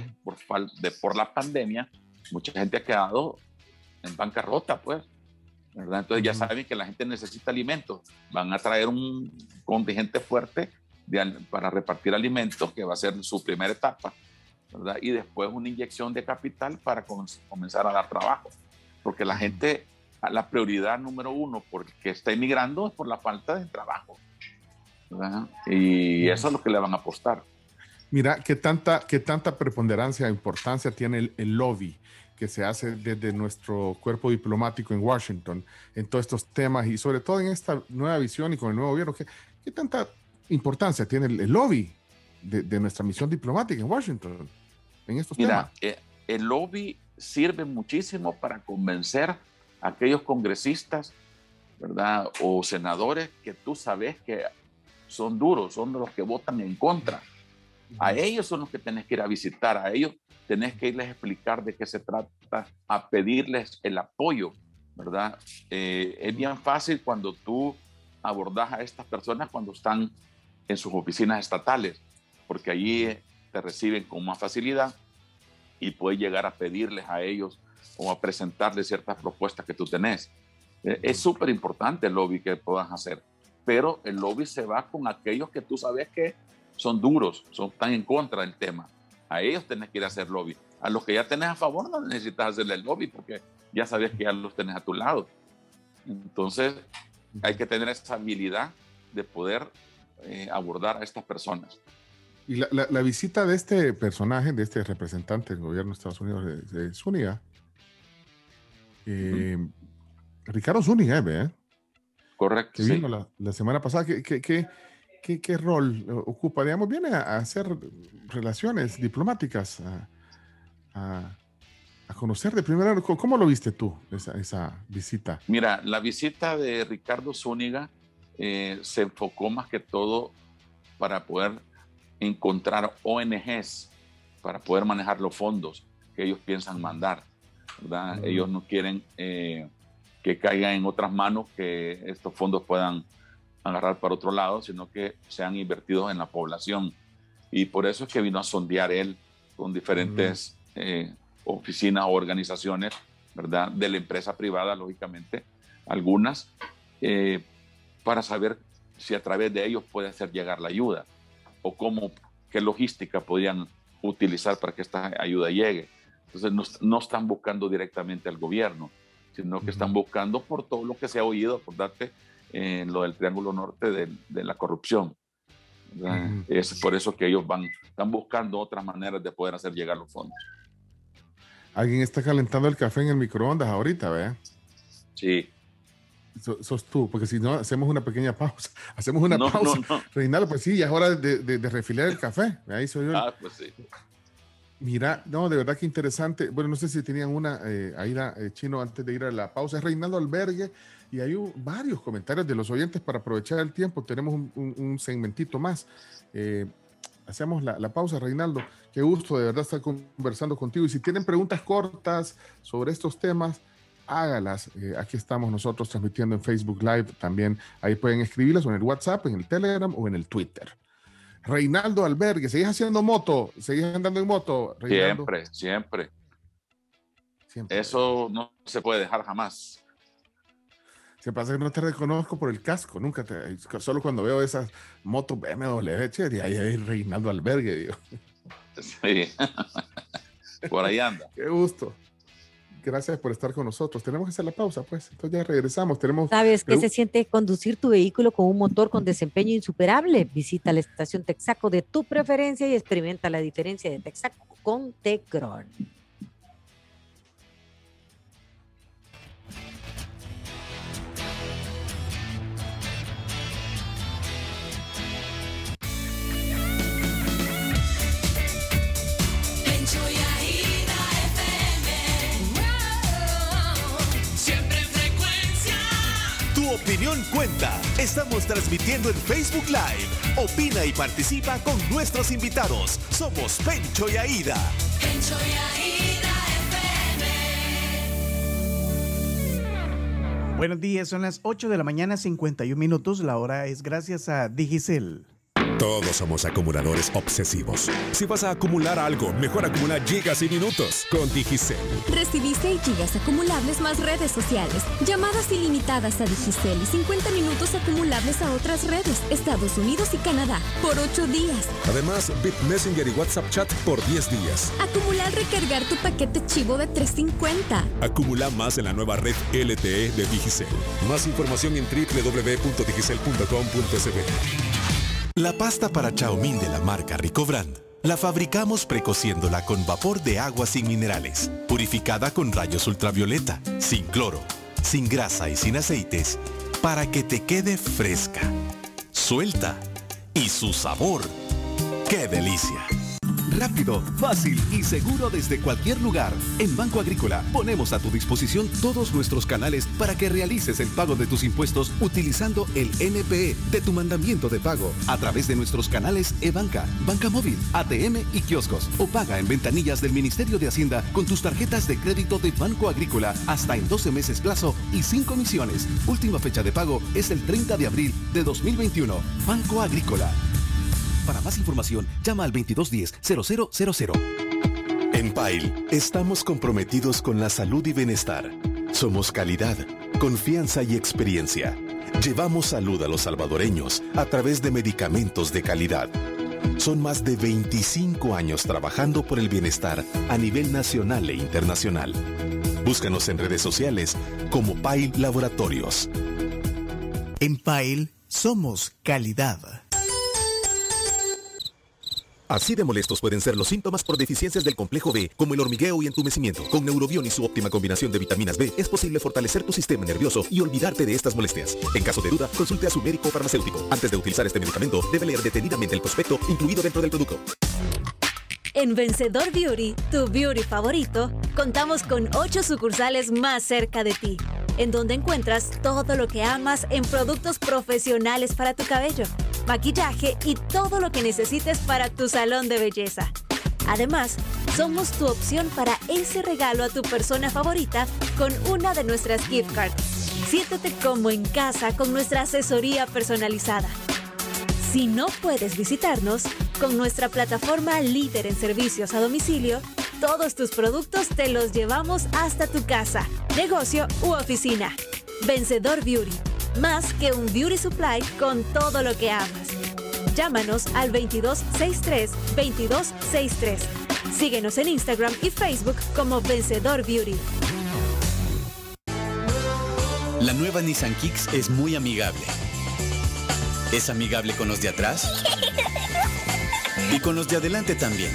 por la pandemia mucha gente ha quedado en bancarrota, pues, ¿verdad? Entonces ya saben que la gente necesita alimentos, van a traer un contingente fuerte para repartir alimentos, que va a ser su primera etapa, ¿verdad? Y después una inyección de capital para comenzar a dar trabajo, porque la gente, la prioridad número uno porque está emigrando es por la falta de trabajo, ¿verdad? Y eso es lo que le van a apostar. Mira, ¿qué tanta preponderancia e importancia tiene el lobby que se hace desde nuestro cuerpo diplomático en Washington en todos estos temas y sobre todo en esta nueva visión y con el nuevo gobierno? ¿Qué tanta importancia tiene el lobby de nuestra misión diplomática en Washington en estos temas? El lobby sirve muchísimo para convencer a aquellos congresistas, ¿verdad? O senadores que tú sabes que son duros, son los que votan en contra. A ellos son los que tenés que ir a visitar, a ellos tenés que irles a explicar de qué se trata, a pedirles el apoyo, ¿verdad? Es bien fácil cuando tú abordas a estas personas cuando están en sus oficinas estatales, porque allí te reciben con más facilidad y puedes llegar a pedirles a ellos o a presentarles ciertas propuestas que tú tenés. Es súper importante el lobby que puedas hacer, pero el lobby se va con aquellos que tú sabes que son duros, están en contra del tema. A ellos tenés que ir a hacer lobby. A los que ya tenés a favor no necesitas hacerle el lobby porque ya sabes que ya los tenés a tu lado. Entonces hay que tener esa habilidad de poder abordar a estas personas. Y la visita de este personaje, de este representante del gobierno de Estados Unidos, de Zúñiga, Ricardo Zúñiga, ¿eh? Correcto. Que vino la semana pasada. ¿Qué rol ocupa? Digamos, viene a hacer relaciones diplomáticas, a conocer de primera mano. ¿Cómo lo viste tú, esa visita? Mira, la visita de Ricardo Zúñiga se enfocó más que todo para poder encontrar ONGs, para poder manejar los fondos que ellos piensan mandar, ¿verdad? Ellos no quieren que caigan en otras manos, que estos fondos puedan agarrar para otro lado, sino que sean invertidos en la población. Y por eso es que vino a sondear él con diferentes oficinas o organizaciones, ¿verdad? De la empresa privada, lógicamente, algunas, para saber si a través de ellos puede hacer llegar la ayuda o qué logística podrían utilizar para que esta ayuda llegue. Entonces no están buscando directamente al gobierno, sino que están buscando por todo lo que se ha oído, acordate, en lo del Triángulo Norte de la corrupción. Es por eso que ellos están buscando otras maneras de poder hacer llegar los fondos. Alguien está calentando el café en el microondas ahorita, ¿verdad? Sí. Sos tú, porque si no, hacemos una pequeña pausa. Hacemos una pausa. No. Reinaldo, pues sí, ya es hora de refilar el café. Ahí soy yo. Pues sí. Mira, no, de verdad que interesante. Bueno, no sé si tenían una, Aida, Chino, antes de ir a la pausa. Es Reinaldo Albergue y hay varios comentarios de los oyentes para aprovechar el tiempo. Tenemos un segmentito más. Hacemos la pausa, Reinaldo. Qué gusto de verdad estar conversando contigo. Y si tienen preguntas cortas sobre estos temas, hágalas. Aquí estamos nosotros transmitiendo en Facebook Live. También ahí pueden escribirlas o en el WhatsApp, en el Telegram o en el Twitter. Reinaldo Albergue, ¿seguís haciendo moto? ¿Seguís andando en moto, Reinaldo? Siempre. Eso no se puede dejar jamás. Se pasa que no te reconozco por el casco, solo cuando veo esas motos BMW, che, de ahí hay Reinaldo Albergue, digo. Sí, por ahí anda. Qué gusto. Gracias por estar con nosotros. Tenemos que hacer la pausa, pues. Entonces ya regresamos. ¿Sabes qué se siente conducir tu vehículo con un motor con desempeño insuperable? Visita la estación Texaco de tu preferencia y experimenta la diferencia de Texaco con Tecron. Tu opinión cuenta. Estamos transmitiendo en Facebook Live. Opina y participa con nuestros invitados. Somos Pencho y Aida. Pencho y Aida FM. Buenos días, son las 8 de la mañana, 51 minutos. La hora es gracias a Digicel. Todos somos acumuladores obsesivos. Si vas a acumular algo, mejor acumular gigas y minutos con Digicel. Recibí 6 gigas acumulables más redes sociales, llamadas ilimitadas a Digicel y 50 minutos acumulables a otras redes, Estados Unidos y Canadá, por 8 días. Además, Bit Messenger y WhatsApp Chat por 10 días. Acumular recargar tu paquete chivo de $3.50. Acumula más en la nueva red LTE de Digicel. Más información en www.digicel.com.sb. La pasta para Chaomín de la marca Ricobrand la fabricamos precociéndola con vapor de agua sin minerales, purificada con rayos ultravioleta, sin cloro, sin grasa y sin aceites, para que te quede fresca, suelta y su sabor. ¡Qué delicia! Rápido, fácil y seguro desde cualquier lugar. En Banco Agrícola ponemos a tu disposición todos nuestros canales para que realices el pago de tus impuestos utilizando el NPE de tu mandamiento de pago a través de nuestros canales eBanca, Banca Móvil, ATM y kioscos, o paga en ventanillas del Ministerio de Hacienda con tus tarjetas de crédito de Banco Agrícola hasta en 12 meses plazo y sin comisiones. Última fecha de pago es el 30 de abril de 2021. Banco Agrícola. Para más información, llama al 2210-0000. En Pail, estamos comprometidos con la salud y bienestar. Somos calidad, confianza y experiencia. Llevamos salud a los salvadoreños a través de medicamentos de calidad. Son más de 25 años trabajando por el bienestar a nivel nacional e internacional. Búscanos en redes sociales como Pail Laboratorios. En Pail, somos calidad. Así de molestos pueden ser los síntomas por deficiencias del complejo B, como el hormigueo y entumecimiento. Con Neurobión y su óptima combinación de vitaminas B, es posible fortalecer tu sistema nervioso y olvidarte de estas molestias. En caso de duda, consulte a su médico farmacéutico. Antes de utilizar este medicamento, debe leer detenidamente el prospecto incluido dentro del producto. En Vencedor Beauty, tu beauty favorito, contamos con 8 sucursales más cerca de ti, en donde encuentras todo lo que amas en productos profesionales para tu cabello, maquillaje y todo lo que necesites para tu salón de belleza. Además, somos tu opción para ese regalo a tu persona favorita con una de nuestras gift cards. Siéntete como en casa con nuestra asesoría personalizada. Si no puedes visitarnos, con nuestra plataforma líder en servicios a domicilio, todos tus productos te los llevamos hasta tu casa, negocio u oficina. Vencedor Beauty, más que un beauty supply con todo lo que amas. Llámanos al 2263-2263. Síguenos en Instagram y Facebook como Vencedor Beauty. La nueva Nissan Kicks es muy amigable. Es amigable con los de atrás y con los de adelante también.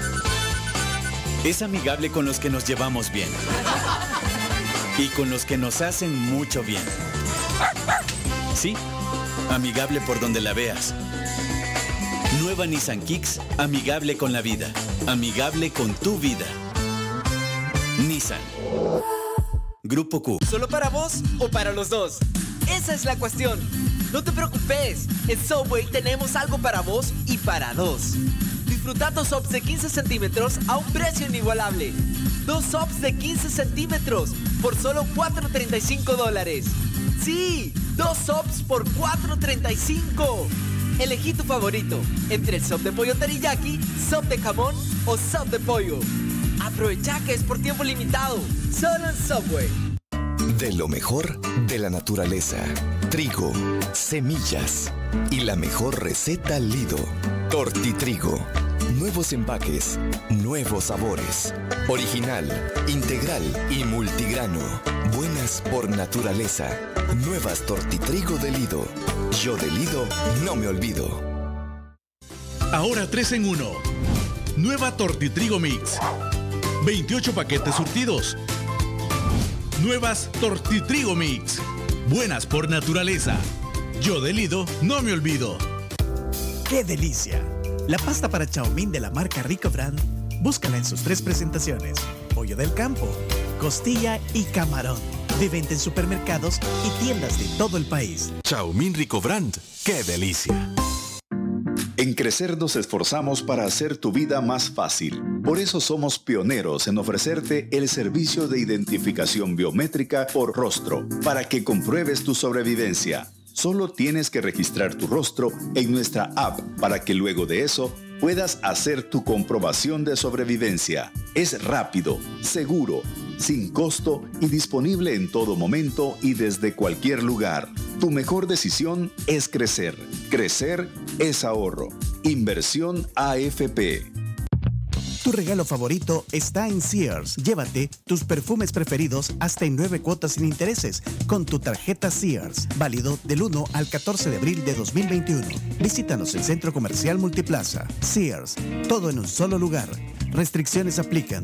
Es amigable con los que nos llevamos bien y con los que nos hacen mucho bien. Sí, amigable por donde la veas. Nueva Nissan Kicks, amigable con la vida, amigable con tu vida. Nissan. Grupo Q. ¿Solo para vos o para los dos? Esa es la cuestión. No te preocupes, en Subway tenemos algo para vos y para dos. Disfruta 2 sops de 15 centímetros a un precio inigualable. 2 sops de 15 centímetros por solo $4.35. Sí, 2 sops por $4.35. Elegí tu favorito entre el sop de pollo teriyaki, sop de jamón o sop de pollo. Aprovecha que es por tiempo limitado, solo en Subway. De lo mejor de la naturaleza, trigo, semillas y la mejor receta Lido. Tortitrigo. Nuevos empaques, nuevos sabores. Original, integral y multigrano. Buenas por naturaleza. Nuevas Tortitrigo de Lido. Yo de Lido no me olvido. Ahora 3 en 1. Nueva Tortitrigo Mix. 28 paquetes surtidos. Nuevas Tortitrigo Mix. Buenas por naturaleza. Yo de Lido no me olvido. ¡Qué delicia! La pasta para chow mein de la marca Rico Brand, búscala en sus 3 presentaciones: pollo del campo, costilla y camarón. De venta en supermercados y tiendas de todo el país. Chow mein Rico Brand, ¡qué delicia! En Crecer nos esforzamos para hacer tu vida más fácil. Por eso somos pioneros en ofrecerte el servicio de identificación biométrica por rostro, para que compruebes tu sobrevivencia. Solo tienes que registrar tu rostro en nuestra app para que luego de eso puedas hacer tu comprobación de sobrevivencia. Es rápido, seguro, sin costo y disponible en todo momento y desde cualquier lugar. Tu mejor decisión es crecer. Crecer es ahorro. Inversión AFP. Tu regalo favorito está en Sears. Llévate tus perfumes preferidos hasta en 9 cuotas sin intereses con tu tarjeta Sears. Válido del 1 al 14 de abril de 2021. Visítanos en Centro Comercial Multiplaza. Sears. Todo en un solo lugar. Restricciones aplican.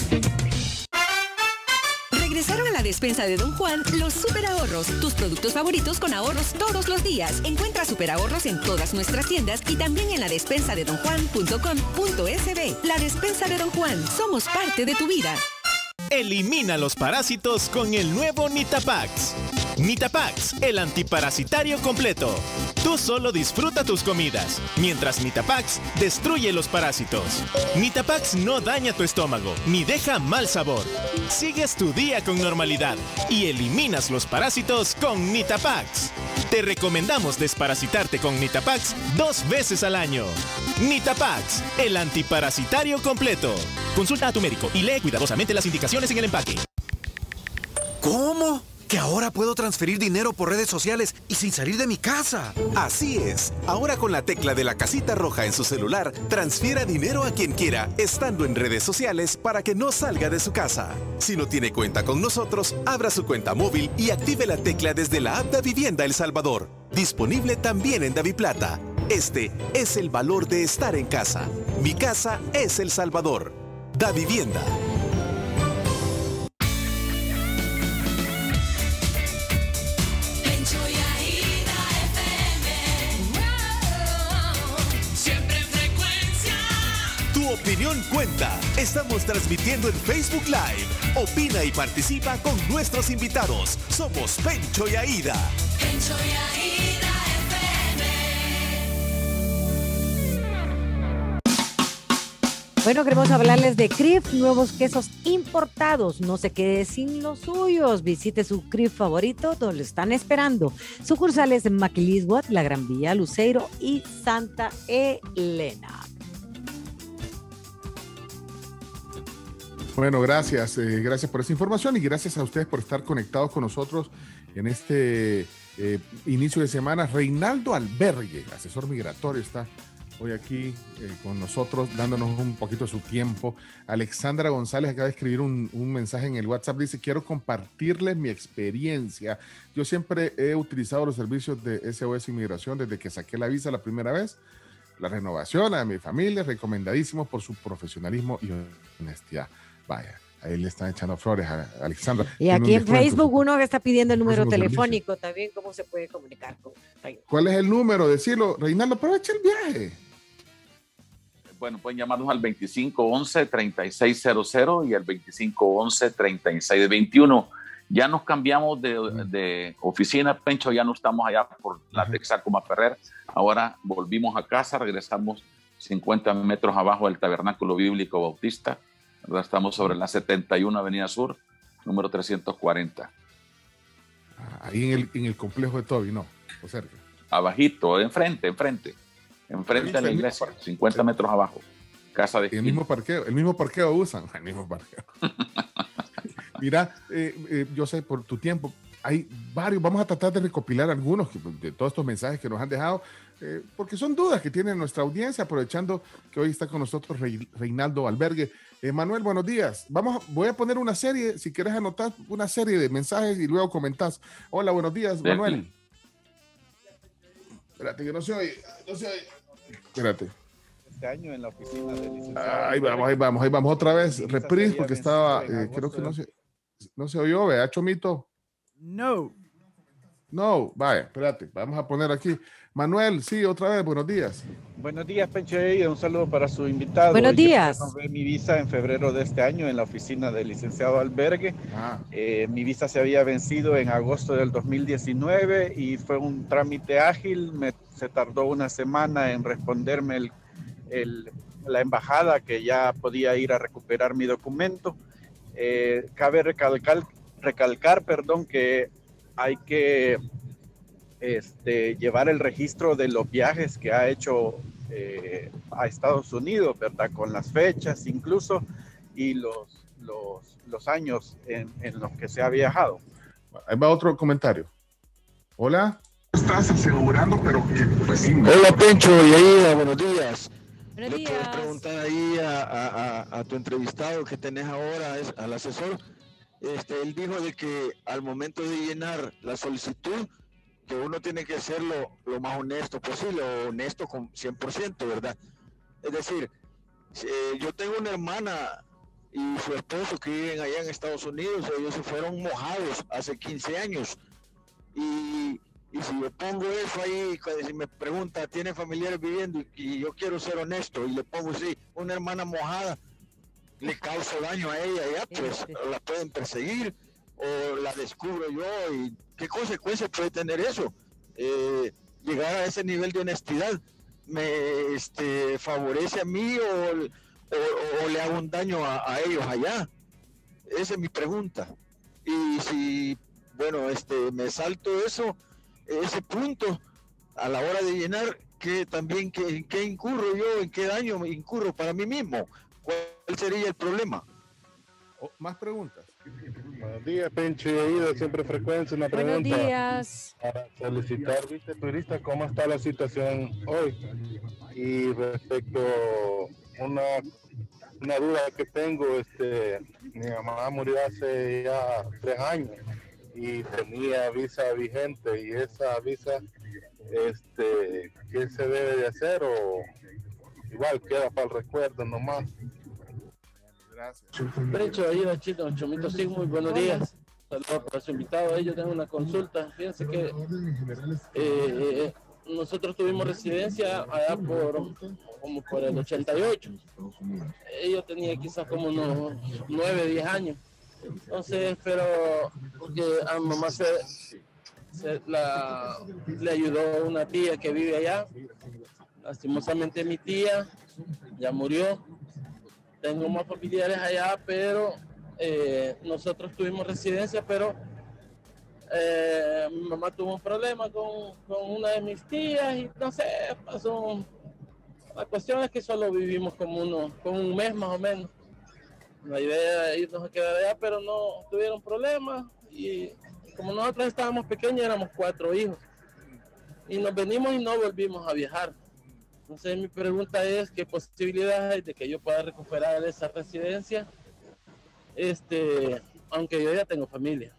Regresaron a la despensa de Don Juan los super ahorros, tus productos favoritos con ahorros todos los días. Encuentra super ahorros en todas nuestras tiendas y también en la despensa de donjuan.com.sb. La despensa de Don Juan, somos parte de tu vida. Elimina los parásitos con el nuevo Nitapax. Nitapax, el antiparasitario completo. Tú solo disfruta tus comidas, mientras Nitapax destruye los parásitos. Nitapax no daña tu estómago, ni deja mal sabor. Sigues tu día con normalidad y eliminas los parásitos con Nitapax. Te recomendamos desparasitarte con Nitapax 2 veces al año. Nitapax, el antiparasitario completo. Consulta a tu médico y lee cuidadosamente las indicaciones en el empaque. ¿Cómo? ¿Que ahora puedo transferir dinero por redes sociales y sin salir de mi casa? Así es. Ahora con la tecla de la casita roja en su celular, transfiera dinero a quien quiera, estando en redes sociales para que no salga de su casa. Si no tiene cuenta con nosotros, abra su cuenta móvil y active la tecla desde la app Davivienda El Salvador. Disponible también en Daviplata. Este es el valor de estar en casa. Mi casa es El Salvador. Davivienda. Tu opinión cuenta. Estamos transmitiendo en Facebook Live. Opina y participa con nuestros invitados. Somos Pencho y Aida. Pencho y Aida FM. Bueno, queremos hablarles de CRIF, nuevos quesos importados. No se quede sin los suyos. Visite su CRIF favorito, donde lo están esperando. Sucursales en Maquilisguat, La Gran Vía, Luceiro y Santa Elena. Bueno, gracias. Gracias por esa información y gracias a ustedes por estar conectados con nosotros en este inicio de semana. Reinaldo Albergue, asesor migratorio, está hoy aquí con nosotros dándonos un poquito de su tiempo. Alexandra González acaba de escribir un mensaje en el WhatsApp. Dice, quiero compartirles mi experiencia. Yo siempre he utilizado los servicios de SOS Inmigración desde que saqué la visa la primera vez. La renovación a mi familia, recomendadísimos por su profesionalismo y honestidad. Vaya, ahí le están echando flores a Alexandra. Y aquí en Facebook uno que está pidiendo el número telefónico también, ¿cómo se puede comunicar con Reinaldo? ¿Cuál es el número? Decirlo, Reinaldo, aprovecha el viaje. Bueno, pueden llamarnos al 2511-3600 y al 2511-3621. Ya nos cambiamos de oficina, Pencho, ya no estamos allá por la Texaco Maferrer. Ahora volvimos a casa, regresamos 50 metros abajo del Tabernáculo Bíblico Bautista. Ahora estamos sobre la 71 Avenida Sur, número 340. Ahí en el complejo de Toby, ¿no? O cerca. abajito, enfrente de la iglesia, 50 metros abajo. Casa de el mismo parqueo usan, el mismo parqueo. Mira, yo sé por tu tiempo, hay varios, vamos a tratar de recopilar algunos de todos estos mensajes que nos han dejado, porque son dudas que tiene nuestra audiencia, aprovechando que hoy está con nosotros Reinaldo Albergue. Manuel, buenos días. Voy a poner una serie, si quieres anotar una serie de mensajes y luego comentás. Hola, buenos días, Manuel. Espérate, que no se oye. Espérate. Este año en la oficina del licenciado. Ahí vamos otra vez. Reprise, porque estaba, creo que no se oyó, vea, Chomito. No, vaya, espérate, vamos a poner aquí. Manuel, sí, otra vez, buenos días. Buenos días, Pencho, y un saludo para su invitado. Buenos días. Yo renové mi visa en febrero de este año en la oficina del licenciado Albergue. Mi visa se había vencido en agosto del 2019 y fue un trámite ágil. Se tardó una semana en responderme la embajada que ya podía ir a recuperar mi documento. Cabe recalcar, que hay que llevar el registro de los viajes que ha hecho a Estados Unidos, ¿verdad? Con las fechas incluso y los años en los que se ha viajado. Ahí va otro comentario. Hola. Estás asegurando, pero que pues sí. Hola, Pencho y Aida, buenos días. Le puedo preguntar ahí a tu entrevistado que tenés ahora, al asesor. Él dijo de que al momento de llenar la solicitud, que uno tiene que hacerlo lo más honesto posible, o honesto con 100%, ¿verdad? Es decir, yo tengo una hermana y su esposo que viven allá en Estados Unidos, ellos se fueron mojados hace 15 años. Y si yo pongo eso ahí, si me pregunta, ¿tiene familiares viviendo? Y yo quiero ser honesto y le pongo, sí, una hermana mojada, le causo daño a ella, ya pues la pueden perseguir o la descubro yo, y qué consecuencias puede tener eso. Llegar a ese nivel de honestidad me favorece a mí o le hago un daño a ellos allá. Esa es mi pregunta. Y si, bueno, me salto ese punto a la hora de llenar, que también ¿en qué incurro yo? ¿En qué daño me incurro para mí mismo? ¿Cuál sería el problema? Más preguntas. Buenos días, Pencho y Aida, siempre frecuencia una pregunta. Buenos días. Para solicitar visa turista, ¿cómo está la situación hoy? Y respecto a una duda que tengo, mi mamá murió hace ya 3 años y tenía visa vigente, y esa visa, ¿qué se debe de hacer? O igual queda para el recuerdo nomás. Gracias. Pencho, ahí los chicos, Chomito sí, muy buenos días. Saludos para su invitado. Yo tengo una consulta. Fíjense que nosotros tuvimos residencia allá como por el 88. Yo tenía quizás como unos 9, 10 años. Entonces, pero porque a mi mamá le ayudó una tía que vive allá. Lastimosamente mi tía ya murió. Tengo más familiares allá, pero nosotros tuvimos residencia, pero mi mamá tuvo un problema con una de mis tías y no sé, pasó. La cuestión es que solo vivimos como un mes más o menos. La idea era irnos a quedar allá, pero no tuvieron problemas, y como nosotros estábamos pequeños, éramos 4 hijos y nos venimos y no volvimos a viajar. Entonces mi pregunta es, ¿qué posibilidades hay de que yo pueda recuperar esa residencia? Aunque yo ya tengo familia.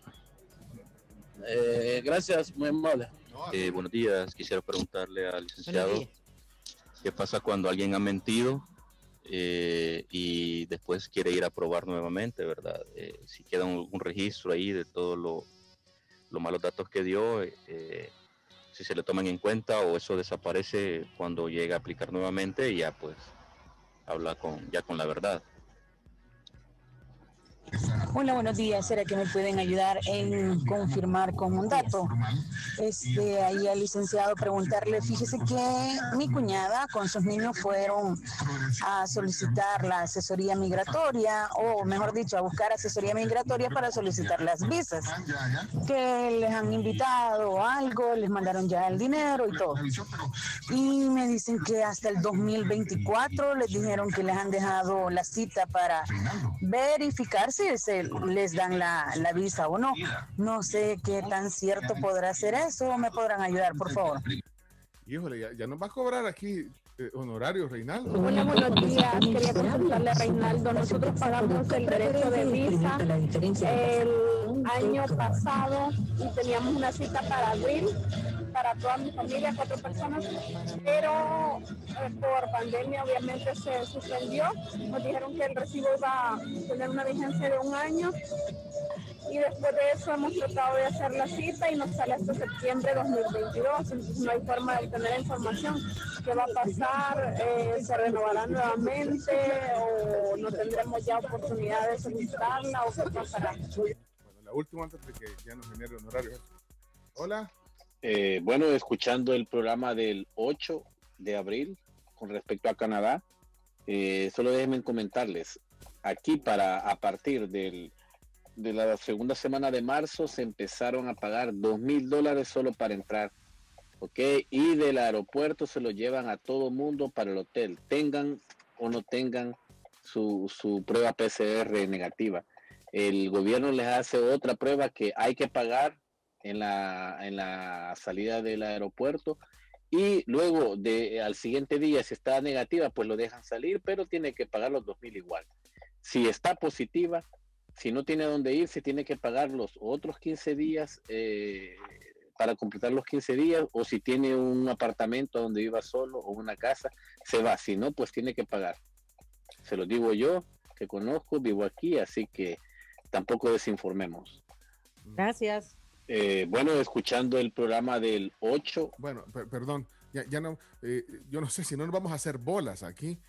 Gracias, muy amable. Buenos días, quisiera preguntarle al licenciado qué pasa cuando alguien ha mentido y después quiere ir a probar nuevamente, ¿verdad? Si queda un registro ahí de todos los malos datos que dio, si se le toman en cuenta, o eso desaparece cuando llega a aplicar nuevamente y ya pues habla con la verdad. Hola, buenos días. ¿Será que me pueden ayudar en confirmar con un dato? Ahí al licenciado preguntarle, fíjese que mi cuñada con sus niños fueron a solicitar la asesoría migratoria, o mejor dicho, a buscar asesoría migratoria para solicitar las visas, que les han invitado algo, les mandaron ya el dinero y todo. Y me dicen que hasta el 2024 les dijeron que les han dejado la cita para verificar si les dan la visa o no. No sé qué tan cierto podrá ser eso, o me podrán ayudar, por favor. Híjole, ya nos va a cobrar aquí honorario, Reinaldo. Hola, buenos días. Quería consultarle a Reinaldo. Nosotros pagamos el derecho de visa el año pasado y teníamos una cita para abril para toda mi familia, 4 personas, pero por pandemia obviamente se suspendió. Nos dijeron que el recibo iba a tener una vigencia de 1 año y después de eso hemos tratado de hacer la cita y nos sale hasta septiembre de 2022, entonces no hay forma de obtener información. ¿Qué va a pasar? ¿Se renovará nuevamente o no tendremos ya oportunidad de solicitarla o qué pasará? Bueno, la última antes de que ya nos genere honorario. Hola. Bueno, escuchando el programa del 8 de abril con respecto a Canadá, solo déjenme comentarles, aquí a partir de la segunda semana de marzo se empezaron a pagar $2,000 solo para entrar, ¿ok? Y del aeropuerto se lo llevan a todo mundo para el hotel, tengan o no tengan su prueba PCR negativa. El gobierno les hace otra prueba que hay que pagar en la salida del aeropuerto, y luego al siguiente día, si está negativa, pues lo dejan salir, pero tiene que pagar los 2,000 igual. Si está positiva, si no tiene a dónde ir, se tiene que pagar los otros 15 días para completar los 15 días, o si tiene un apartamento donde viva solo o una casa, se va. Si no, pues tiene que pagar. Se lo digo yo, que conozco, vivo aquí, así que tampoco desinformemos. Gracias. Bueno, escuchando el programa del 8. Bueno, perdón, ya no, yo no sé si no nos vamos a hacer bolas aquí.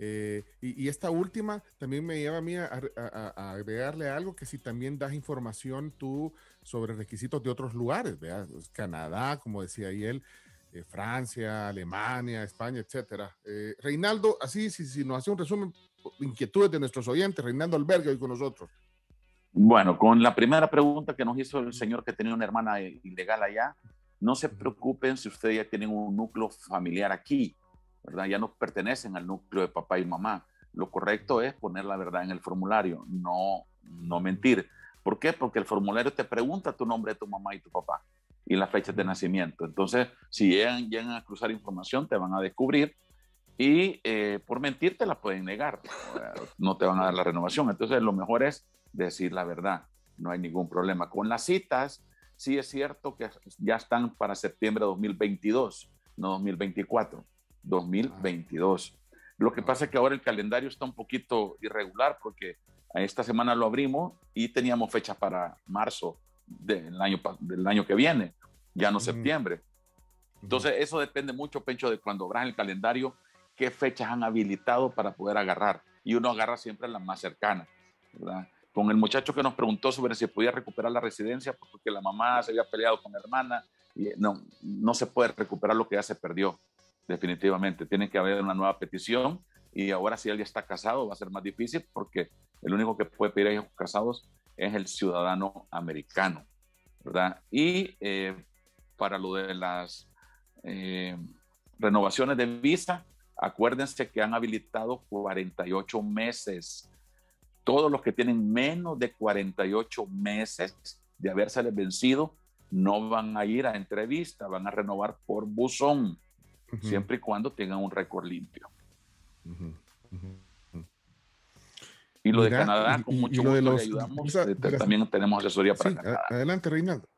Y esta última también me lleva a mí a agregarle algo, que si también das información tú sobre requisitos de otros lugares, ¿verdad? Canadá, como decía ahí él, Francia, Alemania, España, etcétera. Reinaldo, así, si nos hace un resumen, inquietudes de nuestros oyentes, Reinaldo Albergue hoy con nosotros. Bueno, con la primera pregunta que nos hizo el señor que tenía una hermana ilegal allá, no se preocupen si ustedes ya tienen un núcleo familiar aquí, ¿verdad? Ya no pertenecen al núcleo de papá y mamá. Lo correcto es poner la verdad en el formulario, no mentir. ¿Por qué? Porque el formulario te pregunta tu nombre de tu mamá y tu papá y las fechas de nacimiento. Entonces, si llegan a cruzar información, te van a descubrir y por mentir te la pueden negar. No te van a dar la renovación. Entonces, lo mejor es decir la verdad. No hay ningún problema. Con las citas, sí es cierto que ya están para septiembre de 2022, no 2024. 2022. Lo que pasa es que ahora el calendario está un poquito irregular porque esta semana lo abrimos y teníamos fecha para marzo del año que viene, ya no septiembre. Entonces eso depende mucho, Pencho, de cuando abran el calendario, qué fechas han habilitado para poder agarrar. Y uno agarra siempre la más cercana, ¿verdad? Con el muchacho que nos preguntó sobre si podía recuperar la residencia porque la mamá se había peleado con la hermana, y no se puede recuperar lo que ya se perdió. Definitivamente, tiene que haber una nueva petición, y ahora si él ya está casado va a ser más difícil porque el único que puede pedir a hijos casados es el ciudadano americano, ¿verdad? Y para lo de las renovaciones de visa, acuérdense que han habilitado 48 meses. Todos los que tienen menos de 48 meses de habérseles vencido no van a ir a entrevista, van a renovar por buzón. Siempre y cuando tengan un récord limpio. Y lo de Canadá, con mucho gusto le ayudamos. También tenemos asesoría para Canadá. Adelante, Reinaldo.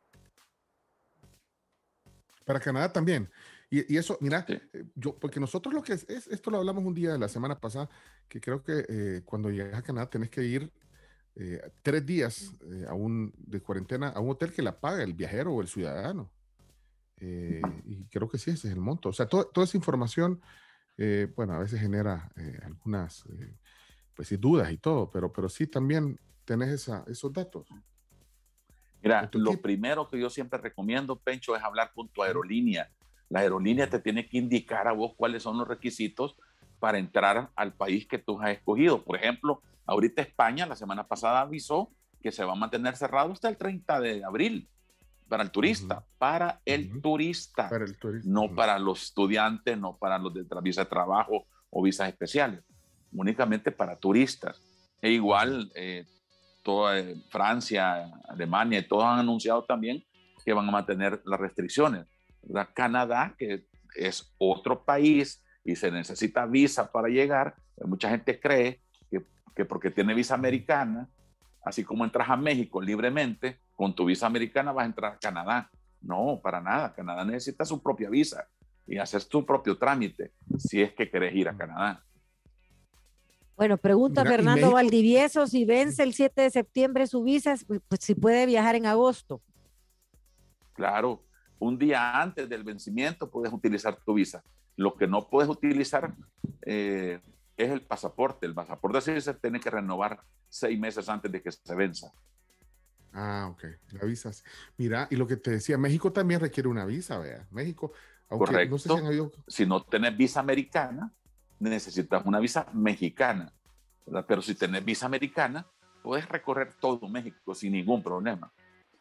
Para Canadá también. Y eso, mira, porque nosotros lo que esto lo hablamos un día de la semana pasada, que creo que cuando llegas a Canadá tenés que ir 3 días de cuarentena a un hotel que la paga el viajero o el ciudadano. Y creo que sí, ese es el monto. O sea, toda esa información, bueno, a veces genera algunas pues sí, dudas y todo, pero sí también tenés esos datos? Mira, lo primero que yo siempre recomiendo, Pencho, es hablar con tu aerolínea. La aerolínea te tiene que indicar a vos cuáles son los requisitos para entrar al país que tú has escogido. Por ejemplo, ahorita España la semana pasada avisó que se va a mantener cerrado hasta el 30 de abril para el turista, para el turista, no para los estudiantes, no para los de visa de trabajo o visas especiales, únicamente para turistas. E igual toda Francia, Alemania, todos han anunciado también que van a mantener las restricciones. Canadá, que es otro país y se necesita visa para llegar, mucha gente cree que porque tiene visa americana, así como entras a México libremente, con tu visa americana vas a entrar a Canadá. No, para nada. Canadá necesita su propia visa y hacer tu propio trámite si es que querés ir a Canadá. Bueno, pregunta Fernando Valdivieso, si vence el 7 de septiembre su visa, pues si puede viajar en agosto. Claro, un día antes del vencimiento puedes utilizar tu visa. Lo que no puedes utilizar es el pasaporte. El pasaporte sí se tiene que renovar 6 meses antes de que se venza. Ah, ok. La visa. Mira, y lo que te decía, México también requiere una visa, vea. México, aunque correcto. No sé si han habido... Si no tenés visa americana, necesitas una visa mexicana, ¿verdad? Pero si tenés visa americana, puedes recorrer todo México sin ningún problema.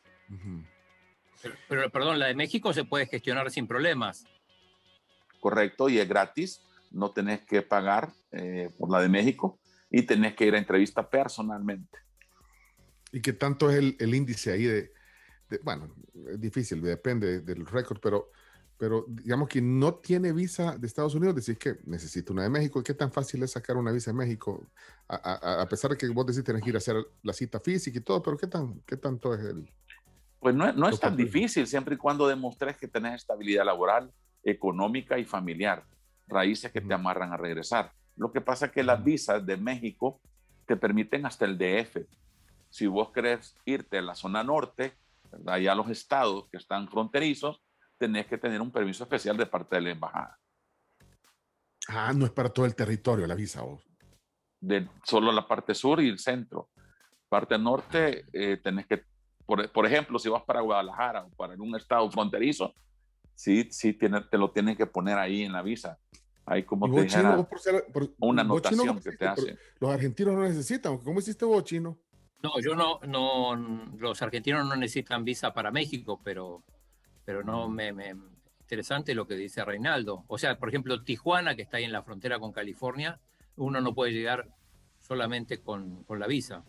Pero perdón, la de México se puede gestionar sin problemas. Correcto, y es gratis, no tenés que pagar por la de México y tenés que ir a entrevista personalmente. ¿Y qué tanto es el índice ahí bueno, es difícil, depende del récord, pero digamos que no tiene visa de Estados Unidos, decís que necesita una de México? ¿Qué tan fácil es sacar una visa de México? A pesar de que vos decís tenés que ir a hacer la cita física y todo, pero ¿qué tanto es el...? Pues no es tan difícil, siempre y cuando demostres que tenés estabilidad laboral, económica y familiar, raíces que te amarran a regresar. Lo que pasa es que las visas de México te permiten hasta el DF. Si vos querés irte a la zona norte, ¿verdad? Allá a los estados que están fronterizos, tenés que tener un permiso especial de parte de la embajada. Ah, no es para todo el territorio la visa, vos. Solo la parte sur y el centro. Parte norte, tenés que, por ejemplo, si vas para Guadalajara o para un estado fronterizo, sí te lo tienen que poner ahí en la visa. Ahí como te dijera, una anotación que te hace. Los argentinos no necesitan. ¿Cómo hiciste vos, Chino? No, yo no, los argentinos no necesitan visa para México, pero no interesante lo que dice Reinaldo. O sea, por ejemplo, Tijuana, que está ahí en la frontera con California, uno no puede llegar solamente con la visa.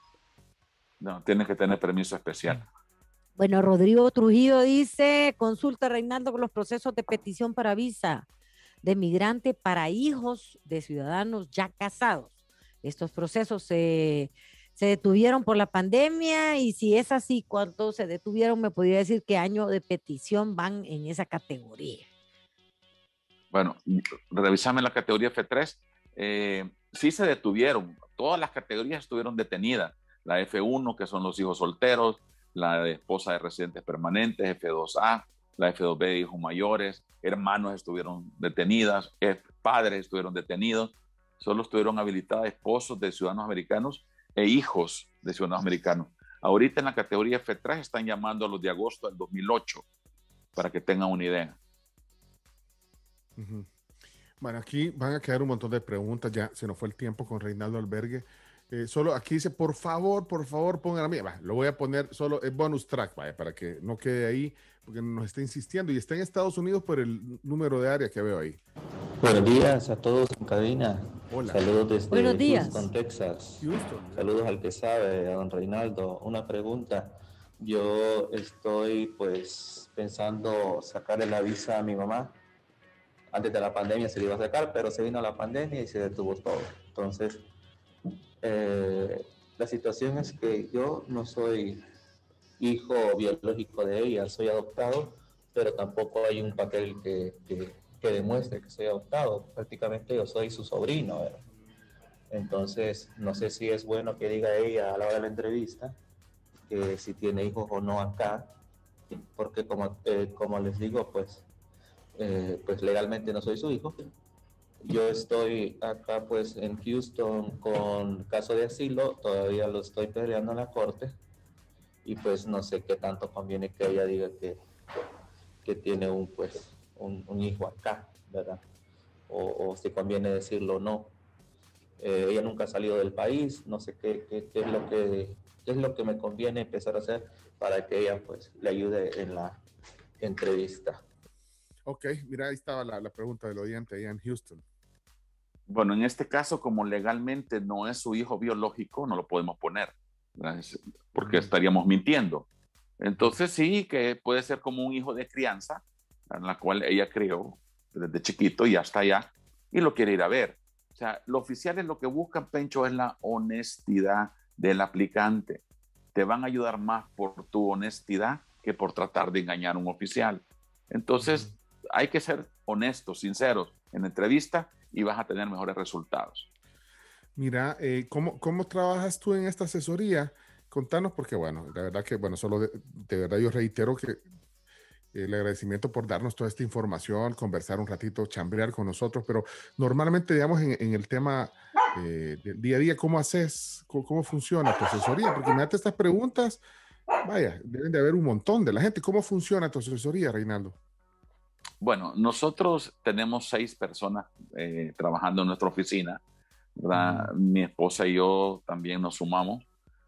No, tiene que tener permiso especial. Bueno, Rodrigo Trujillo dice, consulta Reinaldo con los procesos de petición para visa de migrante para hijos de ciudadanos ya casados. Estos procesos se detuvieron por la pandemia, y si es así, ¿cuánto se detuvieron? ¿Me podría decir qué año de petición van en esa categoría? Bueno, revisame la categoría F3. Sí se detuvieron, todas las categorías estuvieron detenidas. La F1, que son los hijos solteros, la de esposa de residentes permanentes, F2A, la F2B de hijos mayores, hermanos estuvieron detenidas, padres estuvieron detenidos, solo estuvieron habilitadas esposos de ciudadanos americanos e hijos de ciudadanos americanos. Ahorita en la categoría F3 están llamando a los de agosto del 2008, para que tengan una idea. Bueno, aquí van a quedar un montón de preguntas, ya se nos fue el tiempo con Reinaldo Albergue. Solo aquí dice, por favor, pongan a mí. Lo voy a poner solo el bonus track, para que no quede ahí, porque nos está insistiendo y está en Estados Unidos por el número de área que veo ahí. Buenos días a todos en cabina. Hola. Saludos desde Buenos días. Houston, Texas. Houston. Saludos al que sabe, a don Reinaldo. Una pregunta. Yo estoy pues pensando sacarle la visa a mi mamá. Antes de la pandemia se le iba a sacar, pero se vino la pandemia y se detuvo todo. Entonces, la situación es que yo no soy hijo biológico de ella, soy adoptado, pero tampoco hay un papel que demuestre que soy adoptado. Prácticamente yo soy su sobrino, ¿verdad? Entonces, no sé si es bueno que diga ella a la hora de la entrevista que si tiene hijos o no acá, porque como les digo, pues legalmente no soy su hijo, Yo estoy acá pues en Houston con caso de asilo, todavía lo estoy peleando en la corte y pues no sé qué tanto conviene que ella diga que tiene un hijo acá, ¿verdad? O si conviene decirlo o no. Ella nunca ha salido del país, no sé qué es lo que me conviene empezar a hacer para que ella pues le ayude en la entrevista. Ok, mira, ahí estaba la pregunta del oyente allá en Houston. Bueno, en este caso, como legalmente no es su hijo biológico, no lo podemos poner, ¿verdad? Porque estaríamos mintiendo. Entonces sí, que puede ser como un hijo de crianza, en la cual ella crió desde chiquito y hasta allá, y lo quiere ir a ver. O sea, los oficiales lo que buscan, Pencho, es la honestidad del aplicante. Te van a ayudar más por tu honestidad que por tratar de engañar a un oficial. Entonces, hay que ser honestos, sinceros en la entrevista y vas a tener mejores resultados. Mira, ¿cómo trabajas tú en esta asesoría? Contanos, porque bueno, la verdad que, bueno, solo de verdad yo reitero que el agradecimiento por darnos toda esta información, conversar un ratito, chambrear con nosotros, pero normalmente, digamos, en el tema del día a día, ¿cómo haces? ¿Cómo funciona tu asesoría? Porque me estas preguntas, vaya, deben de haber un montón de la gente. ¿Cómo funciona tu asesoría, Reinaldo? Bueno, nosotros tenemos 6 personas trabajando en nuestra oficina, ¿verdad? Mi esposa y yo también nos sumamos.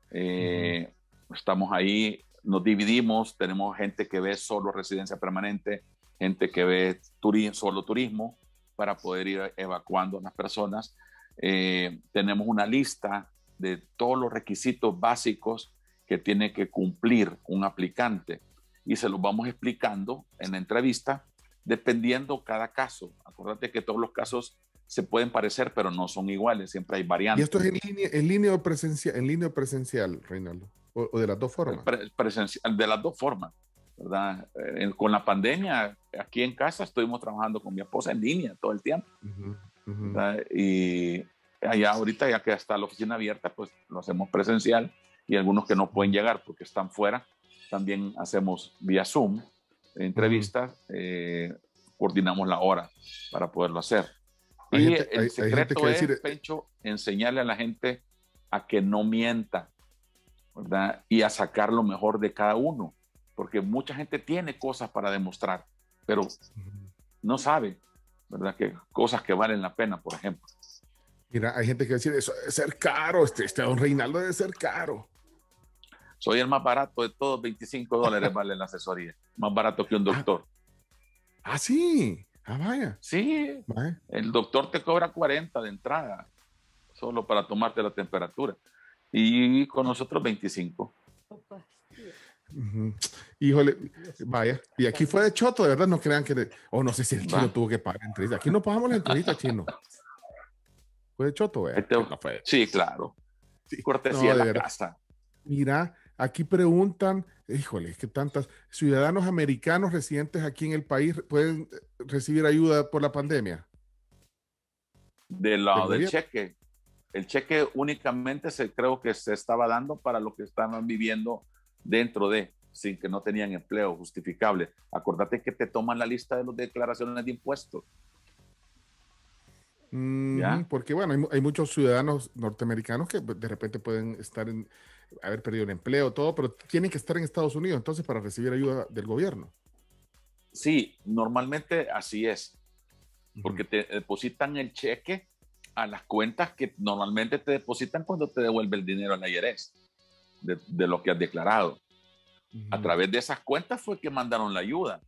Estamos ahí, nos dividimos, tenemos gente que ve solo residencia permanente, gente que ve solo turismo, para poder ir evacuando a las personas. Tenemos una lista de todos los requisitos básicos que tiene que cumplir un aplicante y se los vamos explicando en la entrevista, dependiendo cada caso. Acuérdate que todos los casos se pueden parecer, pero no son iguales, siempre hay variantes. ¿Y esto es en línea o presencial, Reinaldo? ¿O de las dos formas? Presencial, de las dos formas, ¿verdad? Con la pandemia, aquí en casa estuvimos trabajando con mi esposa en línea todo el tiempo. Y allá ahorita, ya que está la oficina abierta, pues lo hacemos presencial, y algunos que no pueden llegar porque están fuera, también hacemos vía Zoom entrevistas, coordinamos la hora para poderlo hacer. Y el secreto es, Pencho, enseñarle a la gente a que no mienta, ¿verdad? Y a sacar lo mejor de cada uno, porque mucha gente tiene cosas para demostrar, pero no sabe, ¿verdad? Que cosas que valen la pena, por ejemplo. Mira, hay gente que dice, eso debe ser caro, don Reinaldo debe ser caro. Soy el más barato de todos, $25 vale la asesoría, más barato que un doctor. Ah, sí. Ah, vaya. Sí, vaya. El doctor te cobra 40 de entrada, solo para tomarte la temperatura. Y con nosotros 25. Híjole, vaya. Y aquí fue de choto, de verdad, no crean que... no sé si el chino tuvo que pagar la entrevista. Aquí no pagamos la entrevista, chino. Fue de choto, ¿verdad? Sí, claro. Sí. Cortesía de la casa. Mira, aquí preguntan, híjole, que tantas ciudadanos americanos residentes aquí en el país pueden recibir ayuda por la pandemia. Del cheque. El cheque únicamente creo que se estaba dando para los que estaban viviendo dentro sin que no tenían empleo justificable. Acordate que te toman la lista de las declaraciones de impuestos. Porque bueno, hay muchos ciudadanos norteamericanos que de repente pueden haber perdido el empleo, todo, pero tienen que estar en Estados Unidos entonces para recibir ayuda del gobierno. Sí, normalmente así es, porque te depositan el cheque a las cuentas que normalmente te depositan cuando te devuelve el dinero al IRS de lo que has declarado. A través de esas cuentas fue que mandaron la ayuda.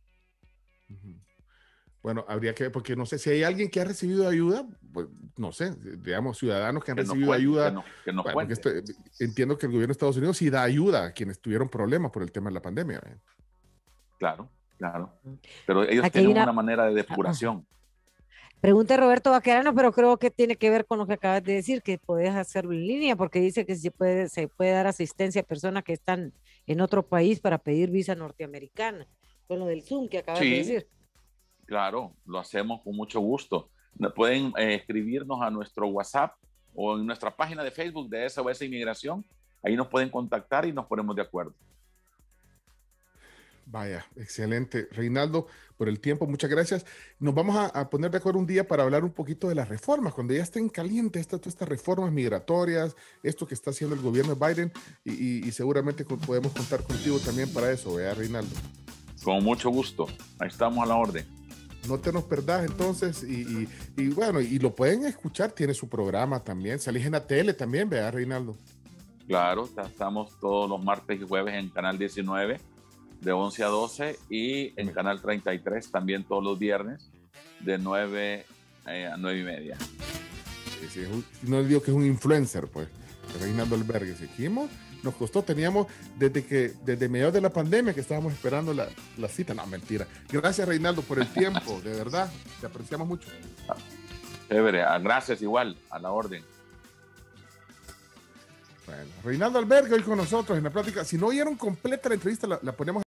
Bueno, habría que, porque no sé si hay alguien que ha recibido ayuda, pues no sé, digamos, ciudadanos que han recibido ayuda. Entiendo que el gobierno de Estados Unidos sí da ayuda a quienes tuvieron problemas por el tema de la pandemia. Claro. Pero ellos tienen una manera de depuración. Pregunta Roberto Baquerano, pero creo que tiene que ver con lo que acabas de decir, que puedes hacerlo en línea, porque dice que se puede dar asistencia a personas que están en otro país para pedir visa norteamericana, con lo del Zoom que acabas de decir. Claro, lo hacemos con mucho gusto. Pueden escribirnos a nuestro WhatsApp o en nuestra página de Facebook de SOS Inmigración. Ahí nos pueden contactar y nos ponemos de acuerdo. Vaya, excelente. Reinaldo, por el tiempo, muchas gracias. Nos vamos a poner de acuerdo un día para hablar un poquito de las reformas, cuando ya estén calientes estas reformas migratorias, esto que está haciendo el gobierno de Biden, y seguramente podemos contar contigo también para eso, ¿verdad, Reinaldo? Con mucho gusto. Ahí estamos a la orden. No te nos perdás entonces, y bueno, y lo pueden escuchar, tiene su programa también, salís en la tele también, ¿verdad, Reinaldo? Claro, estamos todos los martes y jueves en Canal 19, de 11 a 12, y en Canal 33 también todos los viernes, de 9 a 9 y media. Sí, no digo que es un influencer, pues, Reinaldo Albergue. Seguimos, nos costó, teníamos desde mediados de la pandemia que estábamos esperando la cita. No, mentira. Gracias, Reinaldo, por el tiempo, de verdad, te apreciamos mucho. Chévere, gracias igual, a la orden. Bueno, Reinaldo Albergue hoy con nosotros en la plática. Si no oyeron completa la entrevista, la ponemos